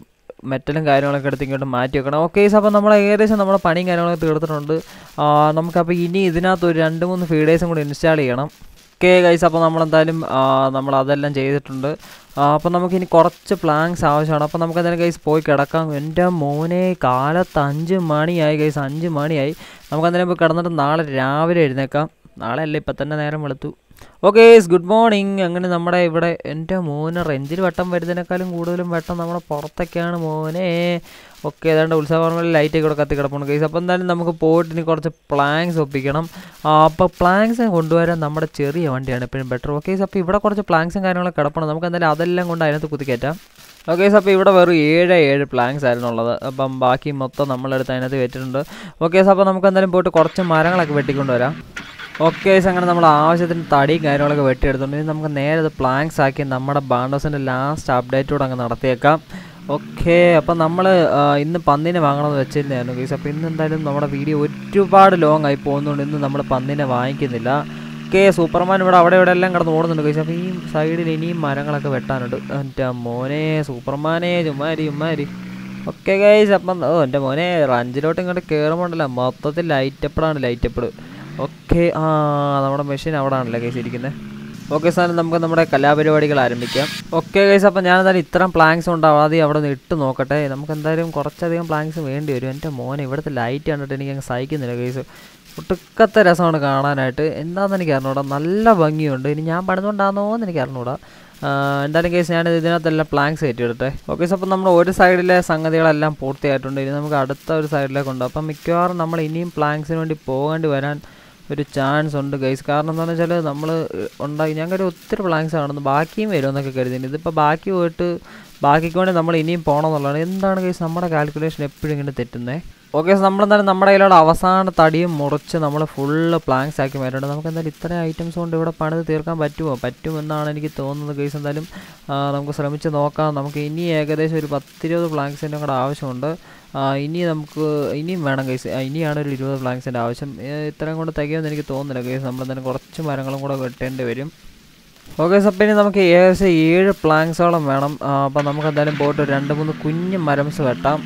മെറ്റലും കാര്യങ്ങളൊക്കെ എടുത്ത് ഇങ്ങോട്ട് മാറ്റി വെക്കണം. ഓക്കെ ഗൈസ്, അപ്പോൾ നമ്മൾ ഏകദേശം നമ്മുടെ പണിയും കാര്യങ്ങളൊക്കെ തീർത്തിട്ടുണ്ട്. നമുക്കപ്പോൾ ഇനി ഇതിനകത്ത് ഒരു രണ്ട് മൂന്ന് ഫീഡേഴ്സും കൂടി ഇൻസ്റ്റാൾ ചെയ്യണം. ഓക്കെ ഗൈസ്, അപ്പോൾ നമ്മളെന്തായാലും നമ്മൾ അതെല്ലാം ചെയ്തിട്ടുണ്ട്. അപ്പോൾ നമുക്കിനി കുറച്ച് പ്ലാങ്ക്സ് ആവശ്യമാണ്. അപ്പോൾ നമുക്ക് എന്തായാലും ഗൈസ് പോയി കിടക്കാം. എൻ്റെ മോനെ കാലത്ത് അഞ്ച് മണിയായി ഗൈസ്, അഞ്ച് മണിയായി. നമുക്ക് എന്തായാലും ഇപ്പോൾ കിടന്നിട്ട് നാളെ രാവിലെ എഴുന്നേക്കാം. നാളെ അല്ല, ഇപ്പം തന്നെ നേരം വെളുത്തു. Okay guys, good morning. അങ്ങനെ നമ്മുടെ ഇവിടെ എൻ്റെ മോനെ റെഞ്ചിൽ വെട്ടം വരുന്നതിനേക്കാളും കൂടുതലും വെട്ടം നമ്മുടെ പുറത്തൊക്കെയാണ് മോനെ. ഓക്കെ, ഏതാണ്ട് ഉത്സവങ്ങളിൽ ലൈറ്റൊക്കെ കൂടെ കത്തി കിടപ്പുണ്ട് ഗൈസ്. അപ്പോൾ എന്തായാലും നമുക്ക് പോയിട്ട് ഇനി കുറച്ച് പ്ലാങ്ക്സ് ഒപ്പിക്കണം. അപ്പോൾ പ്ലാങ്ക്സ് കൊണ്ടുവരാൻ നമ്മുടെ ചെറിയ വണ്ടിയാണ് എപ്പോഴും ബെറ്റർ. ഓക്കെ ഗൈസ്, അപ്പോൾ ഇവിടെ കുറച്ച് പ്ലാങ്ക്സും കാര്യങ്ങളൊക്കെ കിടപ്പുണ്ട്. നമുക്ക് എന്തായാലും അതെല്ലാം കൊണ്ട് അതിനകത്ത് കുത്തിക്കയറ്റാം. ഓക്കെ ഗൈസ്, അപ്പോൾ ഇവിടെ വെറും ഏഴ് ഏഴ് പ്ലാങ്ക്സ് ആയിരുന്നു ഉള്ളത്. അപ്പം ബാക്കി മൊത്തം നമ്മളെടുത്ത് അതിനകത്ത് വെച്ചിട്ടുണ്ട്. ഓക്കെ ഗൈസ്, അപ്പോൾ നമുക്ക് എന്തായാലും പോയിട്ട് കുറച്ച് മരങ്ങളൊക്കെ വെട്ടിക്കൊണ്ട് വരാം. ഓക്കെ ഗൈസ്, അങ്ങനെ നമ്മൾ ആവശ്യത്തിന് തടിയും കാര്യങ്ങളൊക്കെ വെട്ടിയെടുത്തുകൊണ്ട് ഇനി നമുക്ക് നേരെ ഇത് പ്ലാങ്ക്സ് ആക്കി നമ്മുടെ ബാൻഡോസിൻ്റെ ലാസ്റ്റ് അപ്ഡേറ്റോടെ അങ്ങ് നടത്തിയേക്കാം. ഓക്കെ, അപ്പോൾ നമ്മൾ ഇന്ന് പന്നിനെ വാങ്ങണമെന്ന് വെച്ചിരുന്നായിരുന്നു ഗൈസ്. അപ്പോൾ ഇന്ന് എന്തായാലും നമ്മുടെ വീഡിയോ ഒരുപാട് ലോങ് ആയി പോകുന്നതുകൊണ്ട് ഇന്ന് നമ്മൾ പന്നിനെ വാങ്ങിക്കുന്നില്ല. ഓക്കെ, സൂപ്പർമാൻ ഇവിടെ അവിടെ ഇവിടെ എല്ലാം കിടന്ന് ഓടുന്നുണ്ട് ഗൈസ്. അപ്പോൾ ഈ സൈഡിൽ ഇനിയും മരങ്ങളൊക്കെ വെട്ടാനുണ്ട്. എൻ്റെ മോനെ സൂപ്പർമാനെ ചുമ്മാരി ചുമ്മാരി. ഓക്കെ ഗൈസ്, അപ്പം ഓ എൻ്റെ മോനെ റഞ്ചിലോട്ട് ഇങ്ങോട്ട് കയറുമ്പോണ്ടല്ലോ മൊത്തത്തിൽ ലൈറ്റപ്പിളാണ് ലൈറ്റപ്പിൾ. ഓക്കെ, ആ നമ്മുടെ മെഷീൻ അവിടെ ആണല്ലേ ഗൈസ് ഇരിക്കുന്നത്. ഓക്കെ സാർ, നമുക്ക് നമ്മുടെ കലാപരിപാടികൾ ആരംഭിക്കാം. ഓക്കെ ഗൈസ്, അപ്പോൾ ഞാൻ എന്തായാലും ഇത്രയും പ്ലാങ്ക്സ് ഉണ്ടാവും ആദ്യം അവിടെ നിന്ന് ഇട്ട് നോക്കട്ടെ. നമുക്ക് എന്തായാലും കുറച്ചധികം പ്ലാങ്ക്സ് വേണ്ടി വരും. എൻ്റെ മോനെ ഇവിടുത്തെ ലൈറ്റ് കണ്ടിട്ട് എനിക്ക് അങ്ങ് സഹിക്കുന്നില്ല ഗൈസ്. ഒട്ടുക്കത്തെ രസമാണ് കാണാനായിട്ട്. എന്താണെന്ന് എനിക്ക് അറിഞ്ഞൂടാ, നല്ല ഭംഗിയുണ്ട്. ഇനി ഞാൻ പണിതുകൊണ്ടാണെന്നോ എന്ന് എനിക്ക് അറിഞ്ഞൂടാ. എന്തായാലും കേസ് ഞാൻ ഇതിനകത്തെല്ലാം പ്ലാങ്ക്സ് കയറ്റിയെടുത്തെ. ഓക്കെ, അപ്പോൾ നമ്മൾ ഒരു സൈഡിലെ സംഗതികളെല്ലാം പൂർത്തിയായിട്ടുണ്ട്. ഇനി നമുക്ക് അടുത്ത ഒരു സൈഡിലേക്ക് ഉണ്ട്. അപ്പം മിക്കവാറും നമ്മൾ ഇനിയും പ്ലാങ്ക്സിന് വേണ്ടി പോകേണ്ടി വരാൻ ഒരു ചാൻസ് ഉണ്ട് ഗൈസ്. കാരണം എന്താണെന്ന് വെച്ചാൽ നമ്മൾ ഉണ്ടാക്കി ഞാൻ കരുതി ഒത്തിരി പ്ലാങ്ക്സ് ആണെന്ന്, ബാക്കിയും വരുമെന്നൊക്കെ കരുതിന്. ഇതിപ്പോൾ ബാക്കി പോയിട്ട് ബാക്കിക്ക് വേണ്ടി നമ്മൾ ഇനിയും പോകണം എന്നുള്ളതാണ്. എന്താണ് ഗൈസ് നമ്മുടെ കാൽക്കുലേഷൻ എപ്പോഴും ഇങ്ങനെ തെറ്റുന്നത്. ഓക്കെ, നമ്മളെന്തായാലും നമ്മുടെ കയ്യിലുള്ള അവസാന തടിയും മുറിച്ച് നമ്മൾ ഫുള്ള് പ്ലാങ്ക്സ് ആക്കി മാറ്റിട്ടുണ്ട്. നമുക്ക് എന്തായാലും ഇത്രയും ഐറ്റംസ് കൊണ്ട് ഇവിടെ പണിത് തീർക്കാൻ പറ്റുമോ? പറ്റുമെന്നാണ് എനിക്ക് തോന്നുന്നത് ഗൈസ്. എന്തായാലും നമുക്ക് ശ്രമിച്ച് നോക്കാം. നമുക്ക് ഇനി ഏകദേശം ഒരു പത്തിരുപത് പ്ലാങ്ക്സിൻ്റെ കൂടെ ആവശ്യമുണ്ട്. ഇനി നമുക്ക് ഇനിയും വേണം ഗൈസ്, ഇനിയാണ് ഒരു ഇരുപത് പ്ലാങ്ക്സിൻ്റെ ആവശ്യം. ഇത്രയും കൊണ്ട് തികയുമെന്ന് എനിക്ക് തോന്നുന്നില്ല ഗൈസ്. നമ്മളെന്തായാലും കുറച്ച് മരങ്ങളും കൂടെ വെട്ടേണ്ടി വരും. ഓക്കെ, അപ്പോൾ ഇനി നമുക്ക് ഏകദേശം ഏഴ് പ്ലാങ്ക്സോളം വേണം. അപ്പോൾ നമുക്ക് എന്തായാലും പോയിട്ട് രണ്ട് മൂന്ന് കുഞ്ഞ് മരംസ് വെട്ടാം.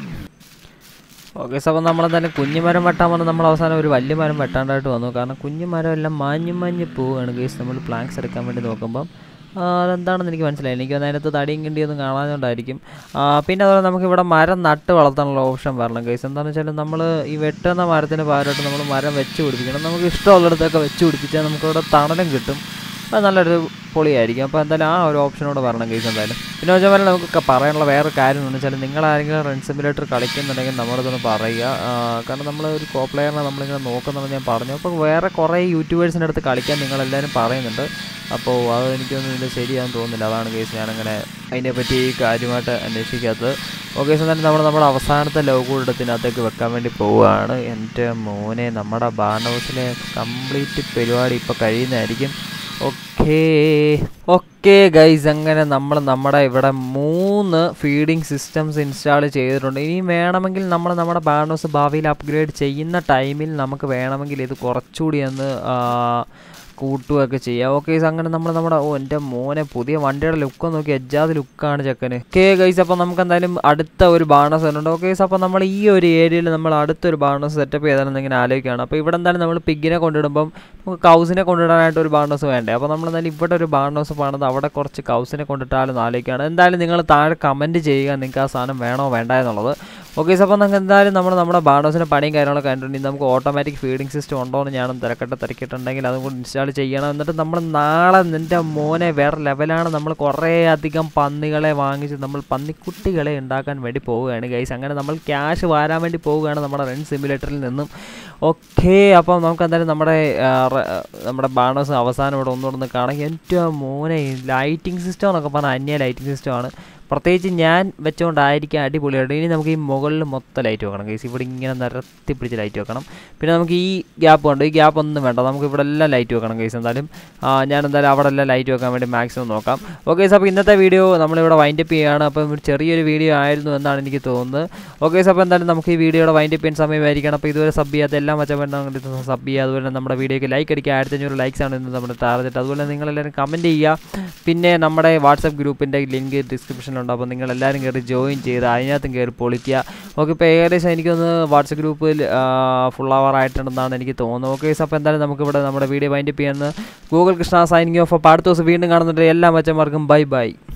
ഓക്കെ, അപ്പോൾ നമ്മളെന്തായാലും കുഞ്ഞു മരം വെട്ടാൻ വന്ന് നമ്മൾ അവസാനം ഒരു വലിയ മരം വെട്ടാണ്ടായിട്ട് വന്നു. കാരണം കുഞ്ഞു മരം എല്ലാം മാഞ്ഞു മാഞ്ഞ് പോവുകയാണ് ഗൈസ് നമ്മൾ പ്ലാങ്ക്സ് എടുക്കാൻ വേണ്ടി നോക്കുമ്പം. അതെന്താണെന്ന് എനിക്ക് മനസ്സിലായി. എനിക്ക് അതിനകത്ത് തടിയും കിണ്ടിയൊന്നും കാണാഞ്ഞുകൊണ്ടായിരിക്കും. പിന്നെ അതുപോലെ നമുക്കിവിടെ മരം നട്ട് വളർത്താനുള്ള ഓപ്ഷൻ വരണം ഗൈസ്. എന്താണെന്ന് വെച്ചാൽ നമ്മൾ ഈ വെട്ടുന്ന മരത്തിന് പകരമായിട്ട് നമ്മൾ മരം വെച്ച് പിടിപ്പിക്കണം. നമുക്ക് ഇഷ്ടമുള്ളിടത്തൊക്കെ വെച്ച് പിടിപ്പിച്ചാൽ നമുക്കിവിടെ തണലും കിട്ടും. അത് നല്ലൊരു പൊളിയായിരിക്കും. അപ്പോൾ എന്തായാലും ആ ഒരു ഓപ്ഷനോട് വരണം ഗൈസ്. എന്തായാലും പിന്നെ വെച്ചാൽ പോലെ നമുക്ക് പറയാനുള്ള വേറെ കാര്യം എന്ന് വെച്ചാൽ നിങ്ങളാരെങ്കിലും റൺ സിമുലേറ്റർ കളിക്കുന്നുണ്ടെങ്കിൽ നമ്മളതൊന്ന് പറയുക. കാരണം നമ്മൾ ഒരു കോ പ്ലെയറിനെ നമ്മളിങ്ങനെ നോക്കുന്നുണ്ടെന്ന് ഞാൻ പറഞ്ഞു. അപ്പോൾ വേറെ കുറേ യൂട്യൂബേഴ്സിൻ്റെ അടുത്ത് കളിക്കാൻ നിങ്ങളെല്ലാവരും പറയുന്നുണ്ട്. അപ്പോൾ അത് എനിക്കൊന്നും ഇതിൽ ശരിയാണെന്ന് തോന്നുന്നില്ല. അതാണ് കേസ് ഞാനങ്ങനെ അതിനെപ്പറ്റി കാര്യമായിട്ട് അന്വേഷിക്കാത്തത്. ഓക്കെ, എന്നാലും നമ്മൾ നമ്മുടെ അവസാനത്തെ ലോഗോയിടത്തിനകത്തേക്ക് വെക്കാൻ വേണ്ടി പോവുകയാണ്. എൻ്റെ മോനെ നമ്മുടെ ബാർൺ ഹൗസിലെ കംപ്ലീറ്റ് പരിപാടി ഇപ്പോൾ കഴിയുന്നതായിരിക്കും. ഓക്കേ ഓക്കെ ഗൈസ്, അങ്ങനെ നമ്മൾ നമ്മുടെ ഇവിടെ മൂന്ന് ഫീഡിങ് സിസ്റ്റംസ് ഇൻസ്റ്റാൾ ചെയ്തിട്ടുണ്ട്. ഇനി വേണമെങ്കിൽ നമ്മൾ നമ്മുടെ ബാർൺ ഹൗസ് ഭാവിയിൽ അപ്ഗ്രേഡ് ചെയ്യുന്ന ടൈമിൽ നമുക്ക് വേണമെങ്കിൽ ഇത് കുറച്ചുകൂടി ഒന്ന് കൂട്ടുകയൊക്കെ ചെയ്യാം. ഓക്കെ ഗൈസ്, അങ്ങനെ നമ്മൾ നമ്മുടെ ഓ എൻ്റെ മോനെ പുതിയ വണ്ടിയുടെ ലുക്ക് നോക്കി എജ്ജാത് ലുക്കാണ് ചെക്കന്. ഓക്കെ ഗൈസ്, അപ്പോൾ നമുക്ക് എന്തായാലും അടുത്ത ഒരു ബാർൺ ഹൗസ് വരുന്നുണ്ട്. ഓക്കെ ഗൈസ്, അപ്പോൾ നമ്മൾ ഈ ഒരു ഏരിയയിൽ നമ്മൾ അടുത്തൊരു ബാർൺ ഹൗസ് സെറ്റപ്പ് ചെയ്താലെന്ന് ഇങ്ങനെ ആലോചിക്കുകയാണ്. അപ്പോൾ ഇവിടെ എന്തായാലും നമ്മൾ പിഗിനെ കൊണ്ടിടുമ്പം നമുക്ക് കൗസിനെ കൊണ്ടിടാനായിട്ട് ഒരു ബാർൺ ഹൗസ് വേണ്ടേ. അപ്പോൾ നമ്മൾ എന്തായാലും ഇവിടെ ഒരു ബാർൺ ഹൗസ് പണിത് അവിടെ കുറച്ച് കൗസിനെ കൊണ്ടിട്ടാലും ആലോചിക്കുകയാണ്. എന്തായാലും നിങ്ങൾ താഴെ കമൻറ്റ് ചെയ്യുക നിങ്ങൾക്ക് ആ സാധനം വേണോ വേണ്ട എന്നുള്ളത്. ഓക്കെ, അപ്പോൾ നമുക്ക് എന്തായാലും നമ്മൾ നമ്മുടെ ബാർൺ ഹൗസിൻ്റെ പണിയും കാര്യങ്ങളൊക്കെ കണ്ടിട്ടുണ്ടെങ്കിൽ നമുക്ക് ഓട്ടോമാറ്റിക് ഫീഡിംഗ് സിസ്റ്റം ഉണ്ടോ എന്ന് ഞാനും തിരക്കട്ടെ തിരക്കിയിട്ടുണ്ടെങ്കിൽ അതും കൂടി ഇൻസ്റ്റാൾ ചെയ്യണം. എന്നിട്ട് നമ്മൾ നാളെ നിൻ്റെ മോനെ വേറെ ലെവലാണ്. നമ്മൾ കുറേ അധികം പന്നികളെ വാങ്ങിച്ച് നമ്മൾ പന്നിക്കുട്ടികളെ ഉണ്ടാക്കാൻ വേണ്ടി പോവുകയാണ് ഗൈസ്. അങ്ങനെ നമ്മൾ ക്യാഷ് വാരാൻ വേണ്ടി പോവുകയാണ് നമ്മുടെ റൺ സിമുലേറ്ററിൽ നിന്നും. ഓക്കെ, അപ്പോൾ നമുക്ക് എന്തായാലും നമ്മുടെ നമ്മുടെ ബാർൺ ഹൗസ് അവസാനം ഇവിടെ ഒന്നുകൂടെ കാണാം. എൻ്റെ മോനെ ലൈറ്റിംഗ് സിസ്റ്റം എന്നൊക്കെ പറഞ്ഞാൽ അന്യ ലൈറ്റിംഗ് സിസ്റ്റമാണ്. പ്രത്യേകിച്ച് ഞാൻ വെച്ചുകൊണ്ടായിരിക്കും അടിപൊളിയായിട്ട്. ഇനി നമുക്ക് ഈ മുകളിൽ മൊത്തം ലൈറ്റ് വെക്കണം ഗൈസ്. ഇവിടെ ഇങ്ങനെ നിരത്തി പിടിച്ച് ലൈറ്റ് വെക്കണം. പിന്നെ നമുക്ക് ഈ ഗ്യാപ്പ് ഉണ്ട്, ഈ ഗ്യാപ്പ് ഒന്നും വേണ്ട, നമുക്ക് ഇവിടെ എല്ലാം ലൈറ്റ് വെക്കണം ഗൈസ്. എന്തായാലും ഞാൻ എന്തായാലും അവിടെ എല്ലാം ലൈറ്റ് വെക്കാൻ വേണ്ടി മാക്സിമം നോക്കാം. ഓക്കെ, അപ്പോൾ ഇന്നത്തെ വീഡിയോ നമ്മളിവിടെ വൈൻഡപ്പ് ചെയ്യുകയാണ്. അപ്പം ചെറിയൊരു വീഡിയോ ആയിരുന്നു എന്നാണ് എനിക്ക് തോന്നുന്നത്. ഓക്കെ, അപ്പോൾ എന്തായാലും നമുക്ക് ഈ വീഡിയോയുടെ വൈൻഡപ്പ് ചെയ്യാൻ സമയമായിരിക്കണം. അപ്പോൾ ഇതുവരെ സബ് ചെയ്യാത്ത എല്ലാം മെച്ചപ്പെട്ട സബ് ചെയ്യുക. അതുപോലെ നമ്മുടെ വീഡിയോയ്ക്ക് ലൈക്ക് അടിക്കുക. ആയിരത്തി അഞ്ഞൂറ് ലൈക്സ് ആണ് ഇന്ന് നമ്മുടെ ടാർഗറ്റ്. അതുപോലെ നിങ്ങളെല്ലാവരും കമൻറ്റ് ചെയ്യുക. പിന്നെ നമ്മുടെ വാട്സപ്പ് ഗ്രൂപ്പിൻ്റെ ലിങ്ക് ഡിസ്ക്രിപ്ഷനിൽ ചാനലുണ്ട്. അപ്പോൾ നിങ്ങളെല്ലാവരും കയറി ജോയിൻ ചെയ്ത് അതിനകത്തും കയറി പൊളിക്കുക. ഓക്കെ, ഇപ്പോൾ ഏകദേശം എനിക്കൊന്ന് വാട്സപ്പ് ഗ്രൂപ്പിൽ ഫുൾ അവർ ആയിട്ടുണ്ടെന്നാണ് എനിക്ക് തോന്നുന്നത്. ഓക്കെ, അപ്പോൾ എന്തായാലും നമുക്കിവിടെ നമ്മുടെ വീഡിയോ വൈൻഡപ്പ് ചെയ്യുന്നത് ഗൂഗിൾ കൃഷ്ണ സൈനിങ് ഓഫ്. അപ്പോൾ അടുത്ത ദിവസം വീണ്ടും കാണുന്നുണ്ട്. എല്ലാ മച്ചന്മാർക്കും ബൈ ബൈ.